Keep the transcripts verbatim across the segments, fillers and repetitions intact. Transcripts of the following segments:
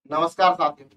नमस्कार साथियों।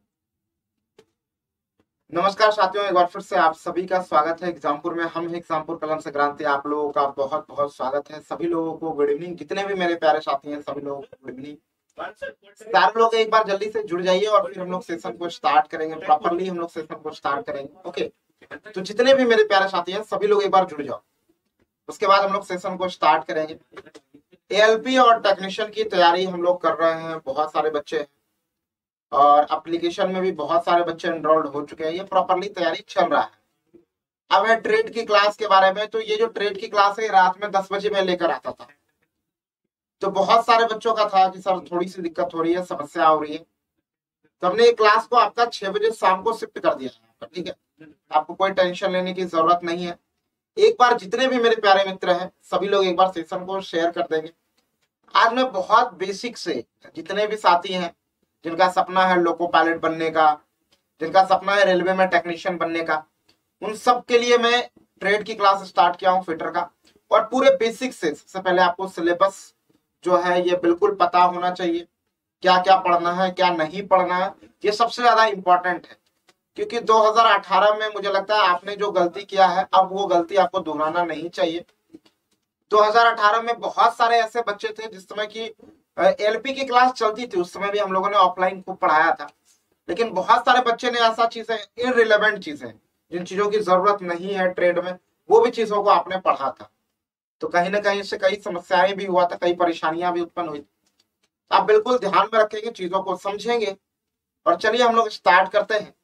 नमस्कार साथियों, एक बार फिर से आप सभी का स्वागत है एग्जामपुर में। हम हैं एग्जामपुर कलम से क्रांति। आप लोगों का बहुत बहुत स्वागत है। सभी लोगों को गुड इवनिंग। जितने भी मेरे प्यारे साथी हैं सभी लोगों को गुड इवनिंग। सारे लोग एक बार जल्दी से जुड़ जाइए और फिर हम लोग सेशन को स्टार्ट करेंगे। प्रॉपरली हम लोग सेशन को स्टार्ट करेंगे। ओके, तो जितने भी मेरे प्यारे साथी हैं सभी लोग एक बार जुड़ जाओ, उसके बाद हम लोग सेशन को स्टार्ट करेंगे। एएलपी और टेक्नीशियन की तैयारी हम लोग कर रहे हैं। बहुत सारे बच्चे हैं और एप्लीकेशन में भी बहुत सारे बच्चे एनरोल्ड हो चुके हैं। ये प्रॉपरली तैयारी चल रहा है। अब है ट्रेड की क्लास के बारे में। तो ये जो ट्रेड की क्लास है रात में दस बजे मैं लेकर आता था, तो बहुत सारे बच्चों का था कि सर थोड़ी सी दिक्कत हो रही है, समस्या हो रही है, तो हमने ये क्लास को आपका छह बजे शाम को शिफ्ट कर दिया है। ठीक है, आपको कोई टेंशन लेने की जरूरत नहीं है। एक बार जितने भी मेरे प्यारे मित्र हैं सभी लोग एक बार सेशन को शेयर कर देंगे। आज मैं बहुत बेसिक से, जितने भी साथी हैं जिनका सपना है लोको पायलट बनने का, जिनका सपना है रेलवे में टेक्नीशियन बनने का, उन सब के लिए मैं ट्रेड की क्लास स्टार्ट किया हूँ फिटर का। और पूरे बेसिक से सबसे पहले आपको सिलेबस जो है ये बिल्कुल पता होना चाहिए, क्या क्या पढ़ना है क्या नहीं पढ़ना है। ये सबसे ज्यादा इंपॉर्टेंट है, क्योंकि दो हज़ार अठारह में मुझे लगता है आपने जो गलती किया है अब वो गलती आपको दोहराना नहीं चाहिए। दो हज़ार अठारह में बहुत सारे ऐसे बच्चे थे जिस समय की एलपी की क्लास चलती थी, उस समय भी हम लोगों ने ऑफलाइन खूब पढ़ाया था, लेकिन बहुत सारे बच्चे ने ऐसा चीजें, इनरिलेवेंट चीजें, जिन चीजों की जरूरत नहीं है ट्रेड में, वो भी चीजों को आपने पढ़ा था। तो कहीं ना कहीं इससे कई समस्याएं भी हुआ था, कई परेशानियां भी उत्पन्न हुई। आप बिल्कुल ध्यान में रखेंगे, चीजों को समझेंगे। और चलिए हम लोग स्टार्ट करते हैं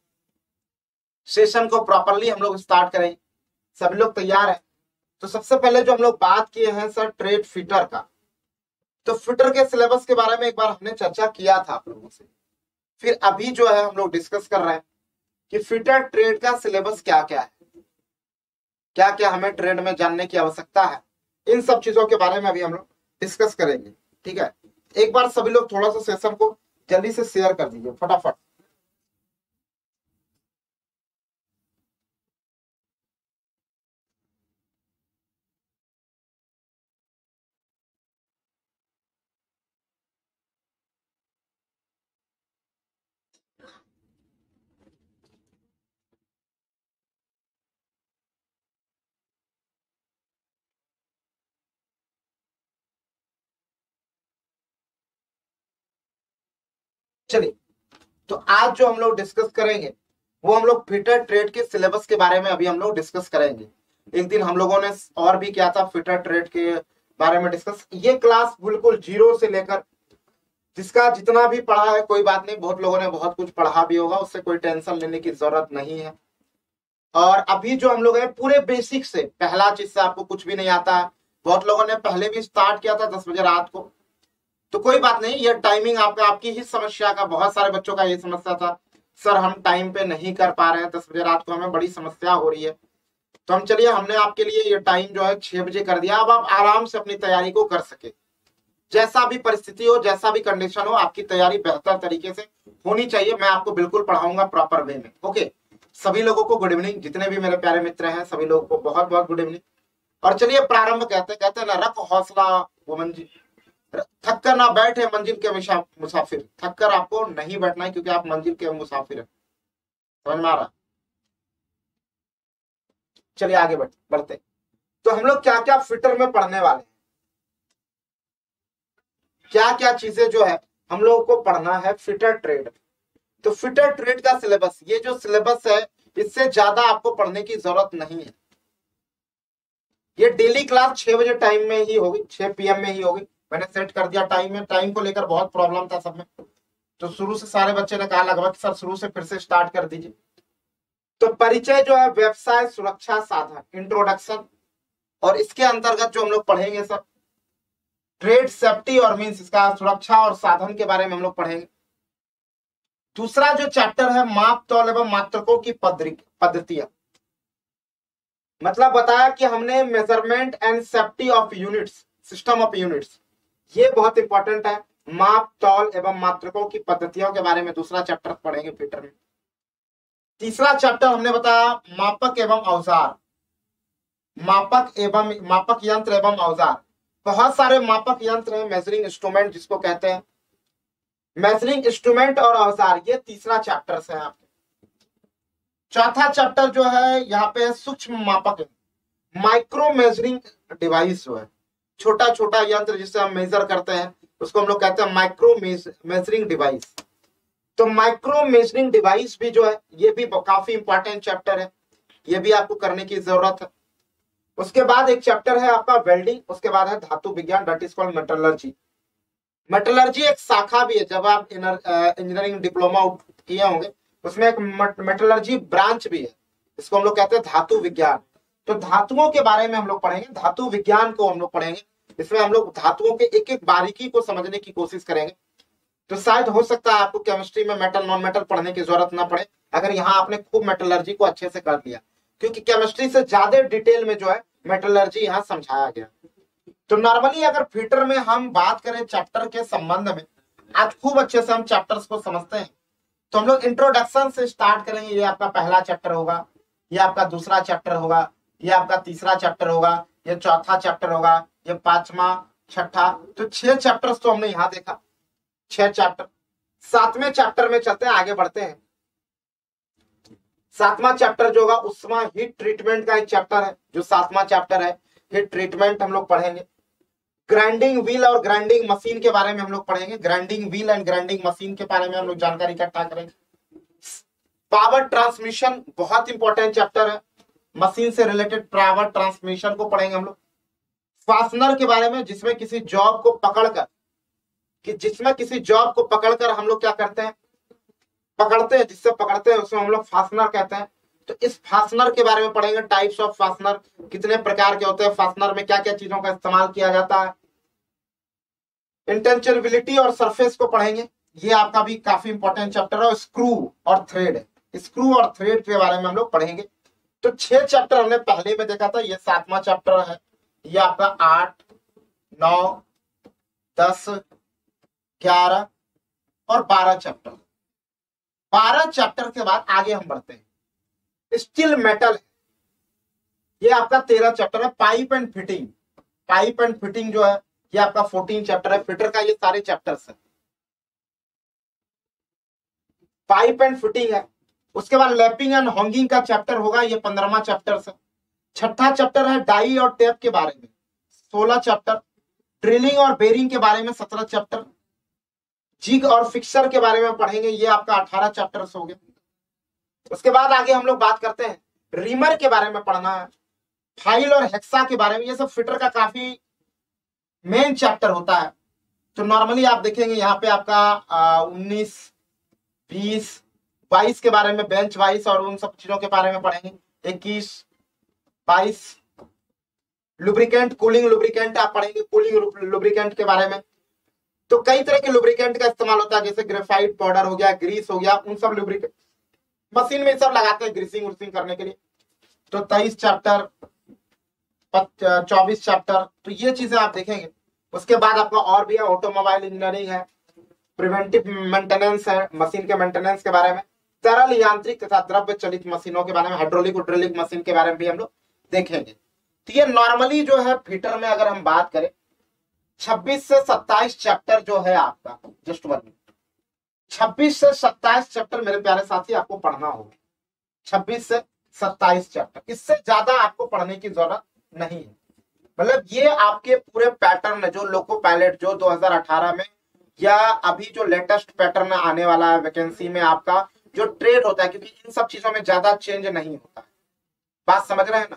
सेशन को। प्रॉपरली हम लोग स्टार्ट करेंगे। सभी लोग तैयार हैं? तो सबसे पहले जो हम लोग बात किए हैं सर ट्रेड फिटर का, तो फिटर के सिलेबस के बारे में एक बार हमने चर्चा किया था आप लोगों से। फिर अभी जो है हम लोग डिस्कस कर रहे हैं कि फिटर ट्रेड का सिलेबस क्या क्या है, क्या क्या हमें ट्रेड में जानने की आवश्यकता है। इन सब चीजों के बारे में अभी हम लोग डिस्कस करेंगे। ठीक है, एक बार सभी लोग थोड़ा सा सेशन को जल्दी से शेयर कर दीजिए फटाफट। चलिए, तो आज जो हम लोग डिस्कस करेंगे वो हम लोग फिटर ट्रेड के सिलेबस के बारे में अभी हम लोग डिस्कस करेंगे। एक दिन हम लोगों ने और भी किया था फिटर ट्रेड के बारे में डिस्कस। ये क्लास बिल्कुल जीरो से लेकर, जिसका जितना भी पढ़ा है कोई बात नहीं, बहुत लोगों ने बहुत कुछ पढ़ा भी होगा, उससे कोई टेंशन लेने की जरूरत नहीं है। और अभी जो हम लोग हैं पूरे बेसिक से, पहला चीज से आपको कुछ भी नहीं आता है। बहुत लोगों ने पहले भी स्टार्ट किया था दस बजे रात को, तो कोई बात नहीं, ये टाइमिंग आपका आपकी ही समस्या का, बहुत सारे बच्चों का ये समस्या था सर हम टाइम पे नहीं कर पा रहे हैं, दस बजे रात को हमें बड़ी समस्या हो रही है। तो हम चलिए हमने आपके लिए ये टाइम जो है छह बजे कर दिया। अब आप आराम से अपनी तैयारी को कर सके। जैसा भी परिस्थिति हो, जैसा भी कंडीशन हो, आपकी तैयारी बेहतर तरीके से होनी चाहिए। मैं आपको बिल्कुल पढ़ाऊंगा प्रॉपर वे में। ओके, सभी लोगों को गुड इवनिंग। जितने भी मेरे प्यारे मित्र हैं सभी लोगों को बहुत बहुत गुड इवनिंग। और चलिए प्रारंभ कहते कहते ना, रख हौसला वो मंजिल, थक कर ना बैठे मंजिल के मुसाफिर। थक कर आपको नहीं बैठना है, क्योंकि आप मंजिल के मुसाफिर हैं। समझ में आ रहा? चलिए आगे बढ़ बढ़ते। तो हम लोग क्या क्या फिटर में पढ़ने वाले हैं, क्या क्या चीजें जो है हम लोगों को पढ़ना है फिटर ट्रेड। तो फिटर ट्रेड का सिलेबस, ये जो सिलेबस है इससे ज्यादा आपको पढ़ने की जरूरत नहीं है। ये डेली क्लास छह बजे टाइम में ही होगी, छह पीएम में ही होगी। मैंने सेट कर दिया टाइम में। टाइम को लेकर बहुत प्रॉब्लम था सब में, तो शुरू से सारे बच्चे ने कहा लगभग सर शुरू से फिर से स्टार्ट कर दीजिए। तो परिचय जो है व्यवसाय सुरक्षा साधन, इंट्रोडक्शन, और इसके अंतर्गत जो हम लोग पढ़ेंगे सर ट्रेड सेफ्टी और मींस इसका सुरक्षा और साधन के बारे में हम लोग पढ़ेंगे। दूसरा जो चैप्टर है माप तौल एवं मात्रकों की पद्धतियां, मतलब बताया कि हमने measurement and safety of units, system of units, ये बहुत इंपॉर्टेंट है। माप तौल एवं मात्रकों की पद्धतियों के बारे में दूसरा चैप्टर पढ़ेंगे फिटर में। तीसरा चैप्टर हमने बताया मापक एवं औजार, मापक एवं मापक यंत्र एवं औजार। बहुत सारे मापक यंत्र हैं, मेजरिंग इंस्ट्रूमेंट जिसको कहते हैं। मेजरिंग इंस्ट्रूमेंट और औजार, ये तीसरा चैप्टर है आपके। चौथा चैप्टर जो है यहाँ पे सूक्ष्म मापक, माइक्रो मेजरिंग डिवाइस जो है, छोटा छोटा यंत्र जिससे हम मेजर करते हैं उसको हम लोग कहते हैं माइक्रो मेजरिंग डिवाइस। तो माइक्रो मेजरिंग डिवाइस भी जो है ये भी काफी इंपॉर्टेंट चैप्टर है, ये भी आपको करने की जरूरत है। उसके बाद एक चैप्टर है आपका वेल्डिंग, उसके बाद है धातु विज्ञान, that is called metallurgy. Metallurgy एक शाखा भी है, जब आप इंजीनियरिंग डिप्लोमा किए होंगे उसमें एक मेटलर्जी ब्रांच भी है, इसको हम लोग कहते हैं धातु विज्ञान। तो धातुओं के बारे में हम लोग पढ़ेंगे, धातु विज्ञान को हम लोग पढ़ेंगे, इसमें हम लोग धातुओं के एक एक बारीकी को समझने की कोशिश करेंगे। तो शायद हो सकता है आपको केमिस्ट्री में मेटल नॉन मेटल पढ़ने की जरूरत ना पड़े अगर यहाँ आपने खूब मेटलर्जी को अच्छे से कर लिया, क्योंकि केमिस्ट्री से ज्यादा डिटेल में जो है मेटलर्जी यहाँ समझाया गया। तो नॉर्मली अगर फिटर में हम बात करें चैप्टर के संबंध में, आज खूब अच्छे से हम चैप्टर्स को समझते हैं। तो हम लोग इंट्रोडक्शन से स्टार्ट करेंगे, ये आपका पहला चैप्टर होगा, ये आपका दूसरा चैप्टर होगा, ये आपका तीसरा चैप्टर होगा, ये चौथा चैप्टर होगा, ये पांचवा, छठा, तो छह चैप्टर्स तो हमने यहाँ देखा, छह चैप्टर। सातवें चैप्टर में चलते हैं, आगे बढ़ते हैं। सातवां चैप्टर जो होगा उष्मा हीट ट्रीटमेंट का एक चैप्टर है, जो सातवां चैप्टर है हीट ट्रीटमेंट हम लोग पढ़ेंगे। ग्राइंडिंग व्हील और ग्राइंडिंग मशीन के बारे में हम लोग पढ़ेंगे, grinding wheel and grinding machine के बारे में हम लोग जानकारी इकट्ठा करेंगे। पावर ट्रांसमिशन बहुत इंपॉर्टेंट चैप्टर है, मशीन से रिलेटेड पावर ट्रांसमिशन को पढ़ेंगे हम लोग। फास्टनर के बारे में, जिसमें किसी जॉब को पकड़कर कि जिसमें किसी जॉब को पकड़कर हम लोग क्या करते हैं, पकड़ते हैं, जिससे पकड़ते हैं उसमें हम लोग फास्टनर कहते हैं। तो इस फास्टनर के बारे में पढ़ेंगे, टाइप्स ऑफ फास्टनर, कितने प्रकार के होते हैं, फास्टनर में क्या क्या चीजों का इस्तेमाल किया जाता है। इंटरचेंजेबिलिटी और सरफेस को पढ़ेंगे, ये आपका भी काफी इंपॉर्टेंट चैप्टर है। स्क्रू और थ्रेड, स्क्रू और थ्रेड के बारे में हम लोग पढ़ेंगे। तो छह चैप्टर हमने पहले में देखा था, ये सातवां चैप्टर है, ये आपका आठ, नौ, दस, ग्यारह और बारह चैप्टर। बारह चैप्टर के बाद आगे हम बढ़ते हैं। स्टील मेटल, ये आपका तेरह चैप्टर है। Pipe and fitting, pipe and fitting जो है ये आपका फोर्टीन चैप्टर है। फिटर का ये सारे चैप्टर्स है, पाइप एंड फिटिंग है। उसके बाद लैपिंग एंड हॉन्गिंग का चैप्टर होगा, ये पंद्रहवां चैप्टर है। छठा चैप्टर है डाई और टेप के बारे में, सोलह चैप्टर। ड्रिलिंग और बेरिंग के बारे में सत्रह चैप्टर। जिग और फिक्सर के बारे में पढ़ेंगे, ये आपका अठारह चैप्टर्स हो गए। उसके बाद आगे हम लोग बात करते हैं, रीमर के बारे में पढ़ना है, फाइल और हेक्सा के बारे में, ये सब फिटर का काफी मेन चैप्टर होता है। तो नॉर्मली आप देखेंगे यहाँ पे आपका उन्नीस, बीस, बाईस के बारे में, बेंच वाइस और उन सब चीजों के बारे में पढ़ेंगे। इक्कीस, बाईस, लुब्रिकेंट, कूलिंग लुब्रिकेंट आप पढ़ेंगे, कूलिंग लुब्रिकेंट के बारे में। तो कई तरह के लुब्रिकेंट का इस्तेमाल होता है, जैसे ग्रेफाइट पाउडर हो गया, ग्रीस हो गया, उन सब लुब्रिकेंट मशीन में सब लगाते हैं ग्रीसिंग उर्सिंग करने के लिए। तो तेईस चैप्टर, चौबीस चैप्टर, तो ये चीजें आप देखेंगे। उसके बाद आपका और भी है, ऑटोमोबाइल इंजीनियरिंग है, प्रिवेंटिव मेंटेनेंस है, मशीन के मेंटेनेंस के बारे में, तरल यांत्रिक तथा द्रव्य चलित मशीनों के बारे में, हाइड्रोलिक और ड्रिलिंग मशीन के बारे में भी हम लोग देखेंगे। तो ये नॉर्मली जो है फिटर में अगर हम बात करें, छब्बीस से सत्ताईस चैप्टर जो है आपका, जस्ट वन मिनट, छब्बीस से सत्ताईस चैप्टर मेरे प्यारे साथी आपको पढ़ना होगा। छब्बीस से सत्ताईस चैप्टर, इससे ज्यादा आपको पढ़ने की जरूरत नहीं है। मतलब ये आपके पूरे पैटर्न जो लोको पायलट जो दो हज़ार अठारह में या अभी जो लेटेस्ट पैटर्न आने वाला है वैकेंसी में, आपका जो ट्रेड होता है, क्योंकि इन सब चीजों में ज्यादा चेंज नहीं होता है। बात समझ रहे हैं ना?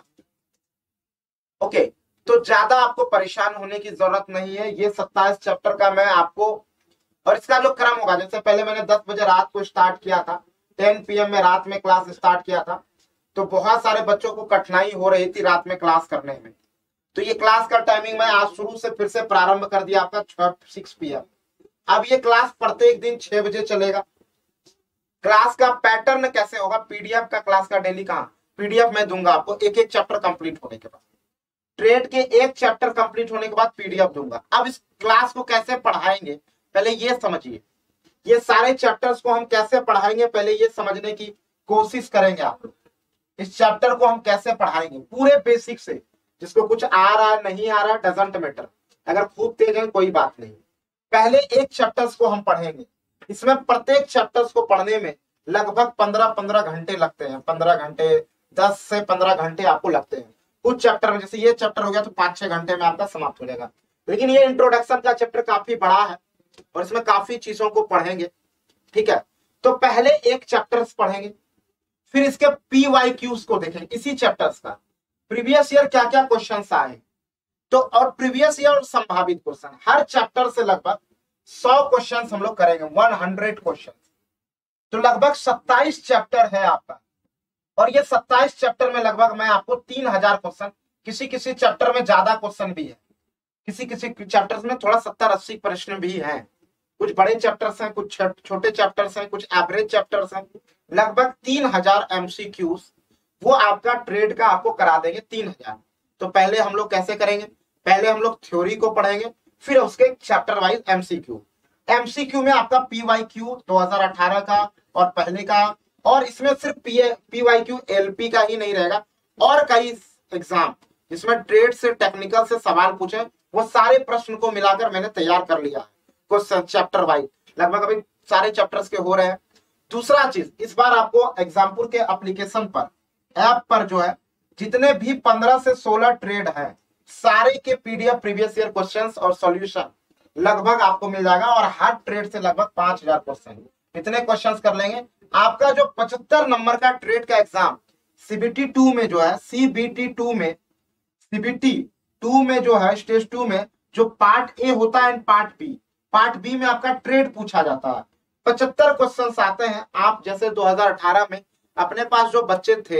ओके, तो ज्यादा आपको परेशान होने की जरूरत नहीं है। ये सत्ताईस चैप्टर का मैं आपको, और इसका जो क्रम होगा, जैसे पहले मैंने दस बजे रात को स्टार्ट किया था, टेन पी एम में रात में क्लास स्टार्ट किया था, तो बहुत सारे बच्चों को कठिनाई हो रही थी रात में क्लास करने में। तो ये क्लास का टाइमिंग मैं आज शुरू से फिर से प्रारंभ कर दिया आपका सिक्स पी एम। अब ये क्लास प्रत्येक दिन छह बजे चलेगा। क्लास का पैटर्न कैसे होगा, पीडीएफ का क्लास का डेली कहाँ, पीडीएफ मैं दूंगा आपको एक एक चैप्टर कंप्लीट होने के बाद, ट्रेड के एक चैप्टर कंप्लीट होने के बाद पीडीएफ दूंगा। अब इस क्लास को कैसे पढ़ाएंगे पहले ये समझिए, ये सारे चैप्टर्स को हम कैसे पढ़ाएंगे पहले ये समझने की कोशिश करेंगे आप लोग। इस चैप्टर को हम कैसे पढ़ाएंगे पूरे बेसिक से, जिसको कुछ आ रहा नहीं आ रहा डजंट मैटर, अगर खूब तेज है कोई बात नहीं। पहले एक चैप्टर्स को हम पढ़ेंगे, इसमें प्रत्येक चैप्टर्स को पढ़ने में लगभग पंद्रह पंद्रह घंटे लगते हैं, पंद्रह घंटे, दस से पंद्रह घंटे आपको लगते हैं कुछ चैप्टर में। जैसे ये चैप्टर हो गया तो पांच छह घंटे में आपका समाप्त हो जाएगा। लेकिन ये इंट्रोडक्शन का चैप्टर काफी बड़ा है और इसमें काफी चीजों को पढ़ेंगे, ठीक है। तो पहले एक चैप्टर्स पढ़ेंगे, फिर इसके पी वाई क्यूज को देखेंगे, इसी चैप्टर्स का प्रीवियस ईयर क्या क्या क्वेश्चन आए, तो और प्रीवियस ईयर और संभावित क्वेश्चन, हर चैप्टर से लगभग सौ क्वेश्चन हम लोग करेंगे, सौ क्वेश्चन। तो लगभग सत्ताईस चैप्टर है आपका, और ये सत्ताईस चैप्टर में लगभग मैं आपको तीन हजार क्वेश्चन, किसी किसी चैप्टर में ज्यादा क्वेश्चन भी है, किसी किसी चैप्टर्स में थोड़ा सत्तर अस्सी प्रश्न भी हैं, कुछ बड़े चैप्टर्स हैं, कुछ छोटे चैप्टर्स हैं, कुछ एवरेज चैप्टर्स हैं। लगभग तीन हजार एमसीक्यूज वो आपका ट्रेड का आपको करा देंगे, तीन हजार। तो पहले हम लोग कैसे करेंगे, पहले हम लोग थ्योरी को पढ़ेंगे, फिर उसके चैप्टर वाइज एमसीक्यू। एमसीक्यू में आपका पीवाईक्यू दो हज़ार अठारह का और पहले का, और इसमें सिर्फ पीवाईक्यू एलपी का ही नहीं रहेगा, और कई एग्जाम जिसमें ट्रेड से टेक्निकल से सवाल पूछे, वो सारे प्रश्न को मिलाकर मैंने तैयार कर लिया है क्वेश्चन चैप्टर वाइज। लगभग अभी सारे चैप्टर्स के हो रहे हैं। दूसरा चीज, इस बार आपको एग्जाम्पुल के एप्लीकेशन पर, ऐप पर जो है, जितने भी पंद्रह से सोलह ट्रेड हैं, सारे के पीडीएफ प्रीवियस ईयर क्वेश्चंस और सॉल्यूशन लगभग आपको मिल जाएगा, और हर ट्रेड से लगभग पांच हजार क्वेश्चन, इतने क्वेश्चंस कर लेंगे। आपका जो पचहत्तर नंबर का ट्रेड का एग्जाम सीबीटी टू में जो है, सीबीटी टू में सीबीटी टू में जो है, स्टेज टू में जो पार्ट ए होता है and part B, part B में आपका ट्रेड पूछा जाता है, पचहत्तर क्वेश्चंस आते हैं। आप जैसे दो हज़ार अठारह में अपने पास जो बच्चे थे,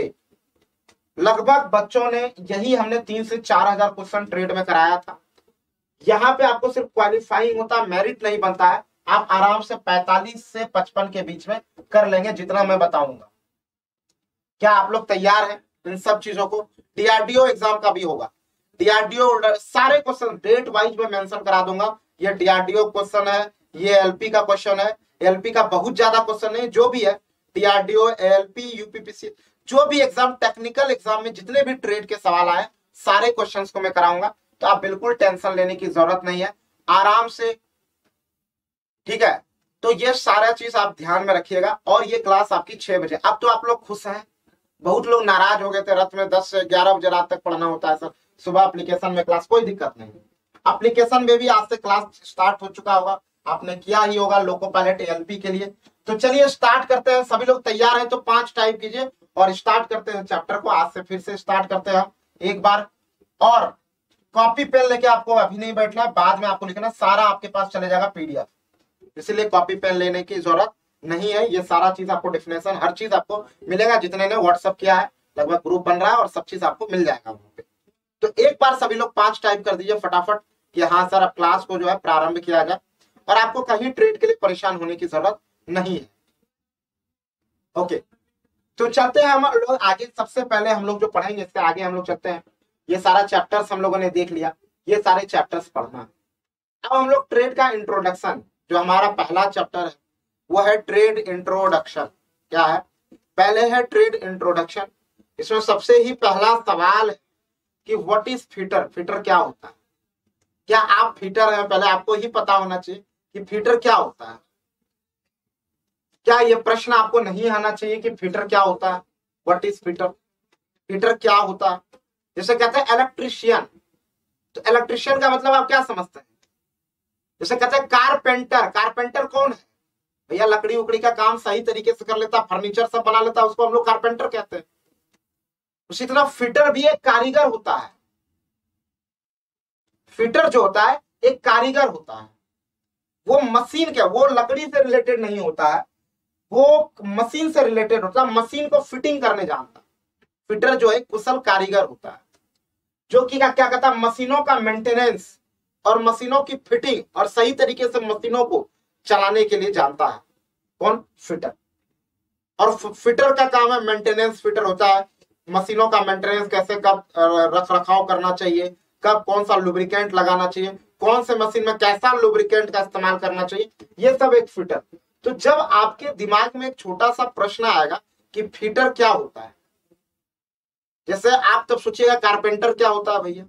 लगभग बच्चों ने यही हमने तीन से चार हजार क्वेश्चन ट्रेड में कराया था। यहाँ पे आपको सिर्फ क्वालिफाइंग होता, मेरिट नहीं बनता है। आप आराम से पैंतालीस से पचपन के बीच में कर लेंगे, जितना मैं बताऊंगा। क्या आप लोग तैयार हैं इन सब चीजों को? डीआरडीओ एग्जाम का भी होगा, डीआरडीओ सारे क्वेश्चन डेट वाइज में मेंशन करा दूंगा। ये डीआरडीओ क्वेश्चन है, ये एलपी का क्वेश्चन है, एलपी का बहुत ज्यादा क्वेश्चन नहीं, जो भी है डीआरडीओ, एलपी, यूपीपीसी, जो भी एग्जाम, टेक्निकल एग्जाम में जितने भी ट्रेड के सवाल आए, सारे क्वेश्चंस को मैं कराऊंगा। तो आप बिल्कुल टेंशन लेने की जरूरत नहीं है, आराम से, ठीक है। तो ये सारा चीज आप ध्यान में रखिएगा। और ये क्लास आपकी छह बजे। अब तो आप लोग खुश हैं, बहुत लोग नाराज हो गए थे, रात में दस से ग्यारह बजे रात तक पढ़ना होता है सर, सुबह एप्लीकेशन में क्लास, कोई दिक्कत नहीं। एप्लीकेशन में भी आज से क्लास स्टार्ट हो चुका होगा, आपने किया ही होगा लोको पायलट एलपी के लिए। तो चलिए स्टार्ट करते हैं। सभी लोग तैयार हैं तो पांच टाइप कीजिए और स्टार्ट करते हैं चैप्टर को। आज से फिर से स्टार्ट करते हैं हम एक बार। और कॉपी पेन लेके आपको अभी नहीं बैठना है, बाद में आपको लिखना, सारा आपके पास चले जाएगा पीडीएफ, इसलिए कॉपी पेन लेने की जरूरत नहीं है। ये सारा चीज आपको, डेफिनेशन, हर चीज आपको मिलेगा। जितने ने व्हाट्सअप किया है, लगभग ग्रुप बन रहा है और सब चीज आपको मिल जाएगा वहां पे। तो एक बार सभी लोग पांच टाइप कर दीजिए फटाफट कि हाँ सर, अब क्लास को जो है प्रारंभ किया जाए, और आपको कहीं ट्रेड के लिए परेशान होने की जरूरत नहीं है। ओके, तो चलते हैं हम लोग आगे। सबसे पहले हम लोग जो पढ़ेंगे, इससे आगे हम लोग चलते हैं। ये सारा चैप्टर्स हम लोगों ने देख लिया, ये सारे चैप्टर्स पढ़ना है। अब हम लोग ट्रेड का इंट्रोडक्शन, जो हमारा पहला चैप्टर है वो है ट्रेड इंट्रोडक्शन। क्या है? पहले है ट्रेड इंट्रोडक्शन। इसमें सबसे ही पहला सवाल है कि व्हाट इज फीटर, फीटर क्या होता है? क्या आप फीटर हैं? पहले आपको ही पता होना चाहिए कि फीटर क्या होता है। क्या ये प्रश्न आपको नहीं आना चाहिए कि फीटर क्या होता है? व्हाट इज फीटर, फीटर क्या होता है? जैसे कहते हैं इलेक्ट्रिशियन, तो इलेक्ट्रिशियन का मतलब आप क्या समझते हैं? जैसे कहते हैं कारपेंटर, कारपेंटर कौन है भैया? लकड़ी उकड़ी का काम सही तरीके से कर लेता, फर्नीचर सब बना लेता, उसको हम लोग कारपेंटर कहते हैं। उसी तरह फिटर भी एक कारीगर होता है। फिटर जो होता है एक कारीगर होता है, वो मशीन क्या, वो लकड़ी से रिलेटेड नहीं होता है, वो मशीन से रिलेटेड होता है, मशीन को फिटिंग करने जानता है। फिटर जो है कुशल कारीगर होता है, जो कि क्या क्या कहता है, मशीनों का मेंटेनेंस और मशीनों की फिटिंग और सही तरीके से मशीनों को चलाने के लिए जानता है। कौन? फिटर। और फिटर का काम है मेंटेनेंस। फिटर होता है मशीनों का मेंटेनेंस, कैसे कब रख रखाव करना चाहिए, कब कौन सा लुब्रिकेंट लगाना चाहिए, कौन से मशीन में कैसा लुब्रिकेंट का इस्तेमाल करना चाहिए, ये सब एक फिटर। तो जब आपके दिमाग में एक छोटा सा प्रश्न आएगा कि फिटर क्या होता है, जैसे आप तब सोचिएगा कारपेंटर क्या होता है भैया,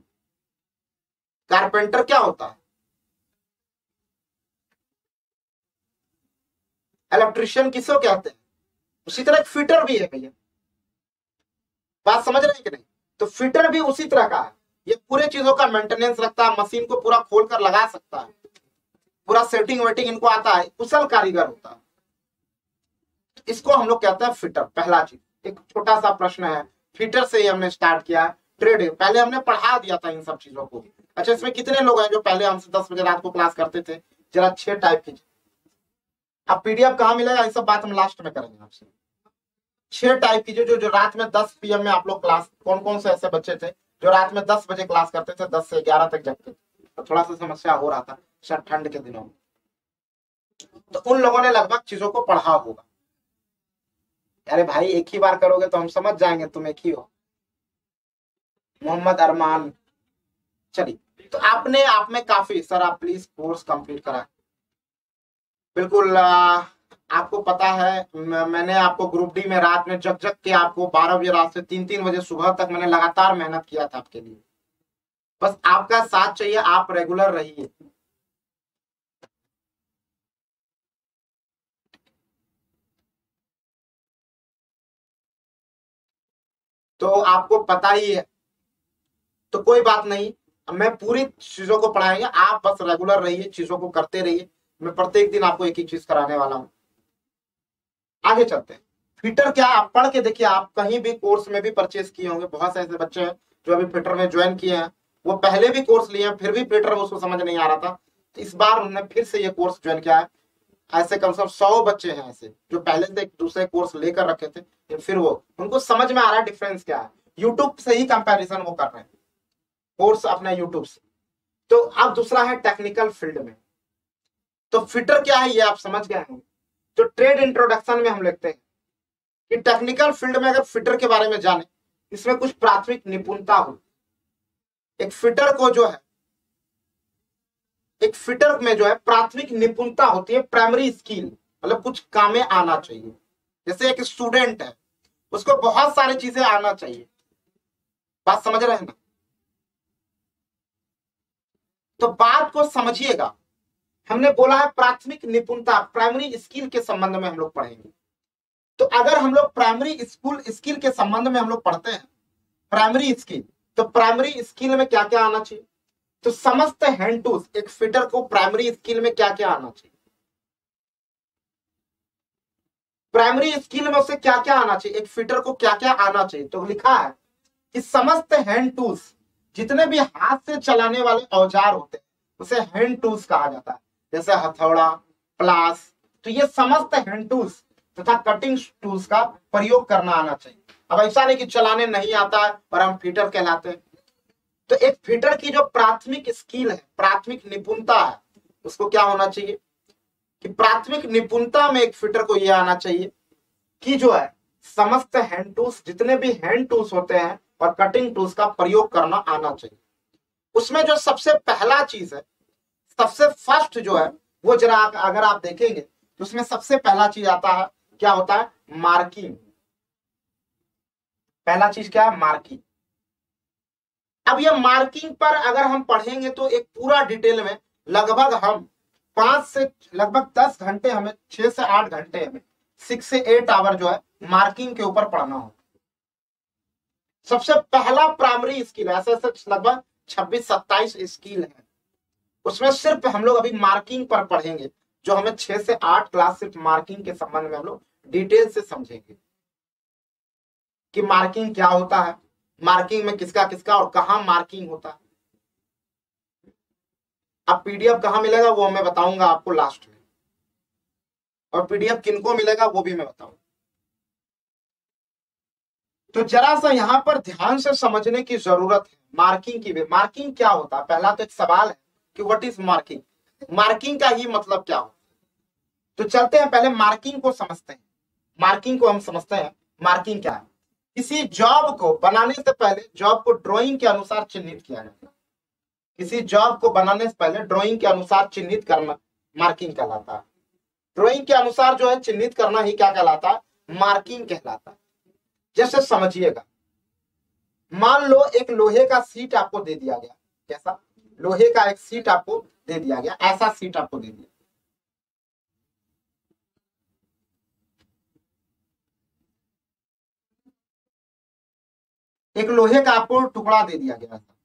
कारपेंटर क्या होता है? इलेक्ट्रिशियन किसको कहते हैं, उसी तरह एक फिटर भी है भैया, बात समझ रहे हैं कि नहीं। तो फिटर भी उसी तरह का है, ये पूरे चीजों का मेंटेनेंस रखता है, मशीन को पूरा खोल कर लगा सकता है, पूरा सेटिंग वेटिंग इनको आता है, कुशल कारीगर होता है। इसको हम लोग कहते हैं फिटर। पहला चीज, एक छोटा सा प्रश्न है, फिटर से ही हमने स्टार्ट किया ट्रेड, पहले हमने पढ़ा दिया था इन सब चीजों को। अच्छा, इसमें कितने लोग हैं जो पहले हमसे दस बजे रात को क्लास करते थे, जरा छह टाइप कीजिए। अब पीडीएफ कहाँ मिलेगा, ये सब बात हम लास्ट में करेंगे आपसे। छह टाइप कीजिए जो जो रात में दस पीएम में आप लोग क्लास, कौन कौन से ऐसे बच्चे थे जो रात में दस बजे क्लास करते थे, दस से ग्यारह तक जगते थे, तो थोड़ा सा समस्या हो रहा था शायद ठंड के दिनों में, तो उन लोगों ने लगभग चीजों को पढ़ा होगा। अरे भाई एक ही बार करोगे तो हम समझ जाएंगे तुम एक ही हो। मोहम्मद अरमान, चलिए, तो आपने आप में काफी, सर आप प्लीज कोर्स कंप्लीट करा। बिल्कुल, आपको पता है मैंने आपको ग्रुप डी में रात में जग जग के आपको बारह बजे रात से तीन तीन बजे सुबह तक मैंने लगातार मेहनत किया था आपके लिए, बस आपका साथ चाहिए, आप रेगुलर रहिए। तो आपको पता ही है, तो कोई बात नहीं, मैं पूरी चीजों को पढ़ाएंगे, आप बस रेगुलर रहिए, चीजों को करते रहिए। मैं प्रत्येक दिन आपको एक ही चीज कराने वाला हूं। आगे चलते हैं। फिटर क्या, आप पढ़ के देखिए, आप कहीं भी कोर्स में भी परचेस किए होंगे, बहुत से ऐसे बच्चे हैं जो अभी फिटर में ज्वाइन किए हैं, वो पहले भी कोर्स लिए हैं, फिर भी फिटर में उसको समझ नहीं आ रहा था, तो इस बार उन्होंने फिर से ये कोर्स ज्वाइन किया है। ऐसे कम से कम सौ बच्चे हैं ऐसे जो पहले से एक दूसरे कोर्स लेकर रखे थे, फिर वो उनको समझ में आ रहा है डिफरेंस क्या है, यूट्यूब से ही कंपैरिजन वो कर रहे हैं कोर्स अपना यूट्यूब से। तो अब दूसरा है टेक्निकल फील्ड में, तो फिटर क्या है ये आप समझ गए हैं। तो ट्रेड इंट्रोडक्शन में हम लिखते हैं कि टेक्निकल फील्ड में अगर फिटर के बारे में जाने, इसमें कुछ प्राथमिक निपुणता हो। एक फिटर को जो है, एक फिटर में जो है प्राथमिक निपुणता होती है, प्राइमरी स्किल, मतलब कुछ काम में आना चाहिए। जैसे एक स्टूडेंट है, उसको बहुत सारी चीजें आना चाहिए, बात समझ रहे हैं ना। तो बात को समझिएगा, हमने बोला है प्राथमिक निपुणता, प्राइमरी स्किल के संबंध में हम लोग पढ़ेंगे। तो अगर हम लोग प्राइमरी स्कूल स्किल के संबंध में हम लोग पढ़ते हैं प्राइमरी स्किल, तो प्राइमरी स्किल में क्या क्या आना चाहिए, तो समस्त हैंड टूल्स, एक फिटर को प्राइमरी स्किल में क्या क्या आना चाहिए, प्राइमरी स्किल में उसे क्या क्या आना चाहिए, एक फिटर को क्या क्या आना चाहिए। तो लिखा है कि समस्त हैंड टूल्स, जितने भी हाथ से चलाने वाले औजार होते हैं उसे हैंड टूल्स कहा जाता है, जैसे हथौड़ा, प्लास, तो ये समस्त हैंड टूल्स तथा कटिंग टूल्स का प्रयोग करना आना चाहिए। अब ऐसा नहीं कि चलाने नहीं आता है और हम फिटर कहलाते हैं। तो एक फिटर की जो प्राथमिक स्किल है, प्राथमिक निपुणता है, उसको क्या होना चाहिए कि प्राथमिक निपुणता में एक फिटर को यह आना चाहिए कि जो है समस्त हैंड टूल्स, जितने भी हैंड टूल्स होते हैं और कटिंग टूल्स का प्रयोग करना आना चाहिए। उसमें जो सबसे पहला चीज है, सबसे फर्स्ट जो है वो, जरा अगर आप देखेंगे तो उसमें सबसे पहला चीज आता है, क्या होता है, मार्किंग। पहला चीज क्या है, मार्किंग। अब ये मार्किंग पर अगर हम पढ़ेंगे तो एक पूरा डिटेल में लगभग हम पांच से लगभग दस घंटे, हमें छह से आठ घंटे, हमें सिक्स से एट आवर जो है मार्किंग के ऊपर पढ़ना हो। सबसे पहला प्राइमरी स्किल, ऐसे ऐसे लगभग छब्बीस सत्ताईस स्किल है, उसमें सिर्फ हम लोग अभी मार्किंग पर पढ़ेंगे, जो हमें छह से आठ क्लास सिर्फ मार्किंग के संबंध में हम लोग डिटेल से समझेंगे कि मार्किंग क्या होता है, मार्किंग में किसका किसका और कहां मार्किंग होता है। अब पीडीएफ कहां मिलेगा वो मैं बताऊंगा आपको लास्ट में, और पीडीएफ किनको मिलेगा वो भी मैं बताऊंगा। तो जरा सा यहां पर ध्यान से समझने की जरूरत है मार्किंग की भी। मार्किंग क्या होता है, पहला तो एक सवाल है कि व्हाट इज मार्किंग, मार्किंग का ही मतलब क्या हो। तो चलते हैं पहले मार्किंग को समझते हैं। मार्किंग को हम समझते हैं, मार्किंग क्या है, किसी जॉब को बनाने से पहले जॉब को ड्राइंग के अनुसार चिन्हित किया जाता है। किसी जॉब को बनाने से पहले ड्राइंग के अनुसार चिन्हित करना मार्किंग कहलाता है। ड्राइंग के अनुसार जो है चिन्हित करना ही क्या कहलाता है, मार्किंग कहलाता है। जैसे समझिएगा, मान लो एक लोहे का सीट आपको दे दिया गया, कैसा, लोहे का एक सीट आपको दे दिया गया, ऐसा सीट आपको दे दिया। एक लोहे का आपको टुकड़ा दे दिया गया था,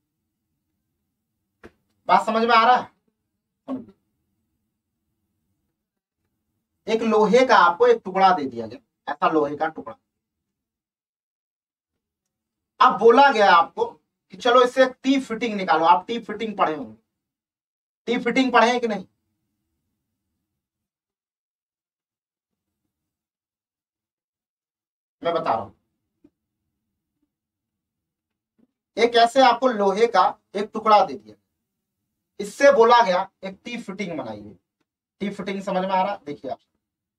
बात समझ में आ रहा है? एक लोहे का आपको एक टुकड़ा दे दिया गया, ऐसा लोहे का टुकड़ा। अब बोला गया आपको कि चलो इससे एक टी फिटिंग निकालो। आप टी फिटिंग पढ़े होंगे, टी फिटिंग पढ़े हैं कि नहीं? मैं बता रहा हूं, एक ऐसे आपको लोहे का एक टुकड़ा दे दिया, इससे बोला गया एक टी फिटिंग बनाइए। टी फिटिंग समझ में आ रहा? देखिए आप,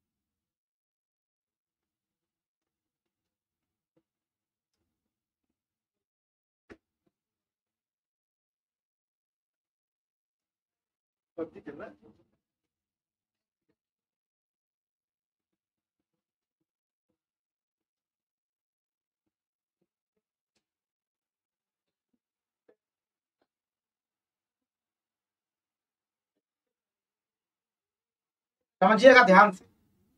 समझिएगा ध्यान से।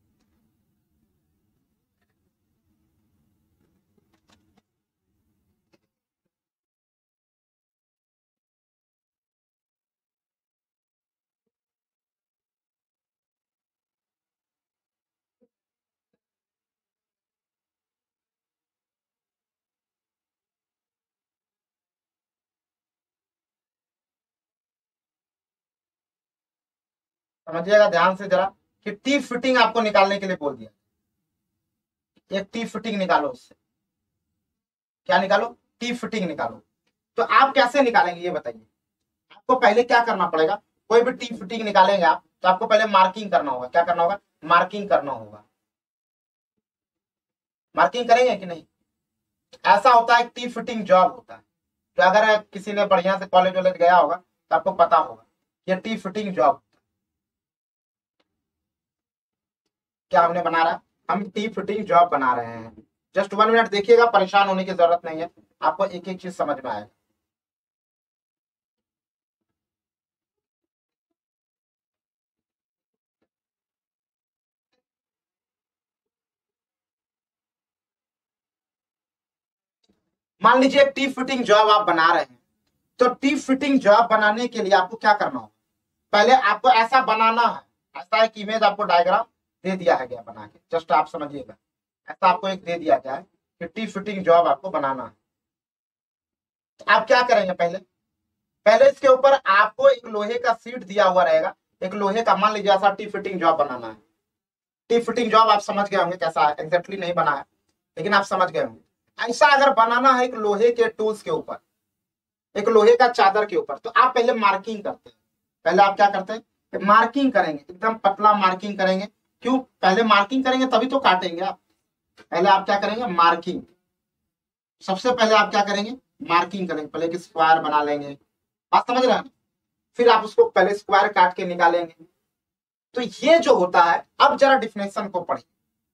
समझिएगा ध्यान से जरा, कि टी फिटिंग आपको निकालने के लिए बोल दिया, एक टी फिटिंग निकालो उससे। क्या निकालो? टी फिटिंग निकालो। तो आप कैसे निकालेंगे ये बताइए। आपको पहले क्या करना पड़ेगा, कोई भी टी फिटिंग निकालेंगे आप तो आपको पहले मार्किंग करना होगा। क्या करना होगा? मार्किंग करना होगा। मार्किंग करेंगे कि नहीं? ऐसा होता है, टी फिटिंग जॉब होता है, तो अगर किसी ने बढ़िया से कॉलेज वॉलेज गया होगा तो आपको पता होगा ये टी फिटिंग जॉब क्या हमने बना रहा है। हम टी फिटिंग जॉब बना रहे हैं। जस्ट वन मिनट देखिएगा, परेशान होने की जरूरत नहीं है, आपको एक एक चीज समझ में आएगा। मान लीजिए एक टी फिटिंग जॉब आप बना रहे हैं, तो टी फिटिंग जॉब बनाने के लिए आपको क्या करना होगा, पहले आपको ऐसा बनाना है। ऐसा एक इमेज आपको डायग्राम दे दिया है गया बना के, जस्ट आप समझिएगा। ऐसा आपको एक दे दिया गया है कि टी फिटिंग जॉब आपको बनाना है। तो आप क्या करेंगे, पहले पहले इसके ऊपर आपको एक लोहे का सीट दिया हुआ रहेगा। एक लोहे का, मान लीजिए ऐसा टी फिटिंग जॉब बनाना है। टी फिटिंग जॉब आप समझ गए होंगे कैसा है, एग्जैक्टली नहीं बना है लेकिन आप समझ गए होंगे। ऐसा अगर बनाना है एक लोहे के टूल्स के ऊपर, एक लोहे का चादर के ऊपर, तो आप पहले मार्किंग करते हैं। पहले आप क्या करते हैं, मार्किंग करेंगे, एकदम पतला मार्किंग करेंगे। क्यों? पहले मार्किंग करेंगे तभी तो काटेंगे आप। पहले आप क्या करेंगे, मार्किंग। सबसे पहले आप क्या करेंगे, मार्किंग करेंगे। पहले एक स्क्वायर बना लेंगे, बात समझ रहे हैं? फिर आप उसको पहले स्क्वायर काट के निकालेंगे। तो ये जो होता है, अब जरा डिफिनेशन को पढ़िए।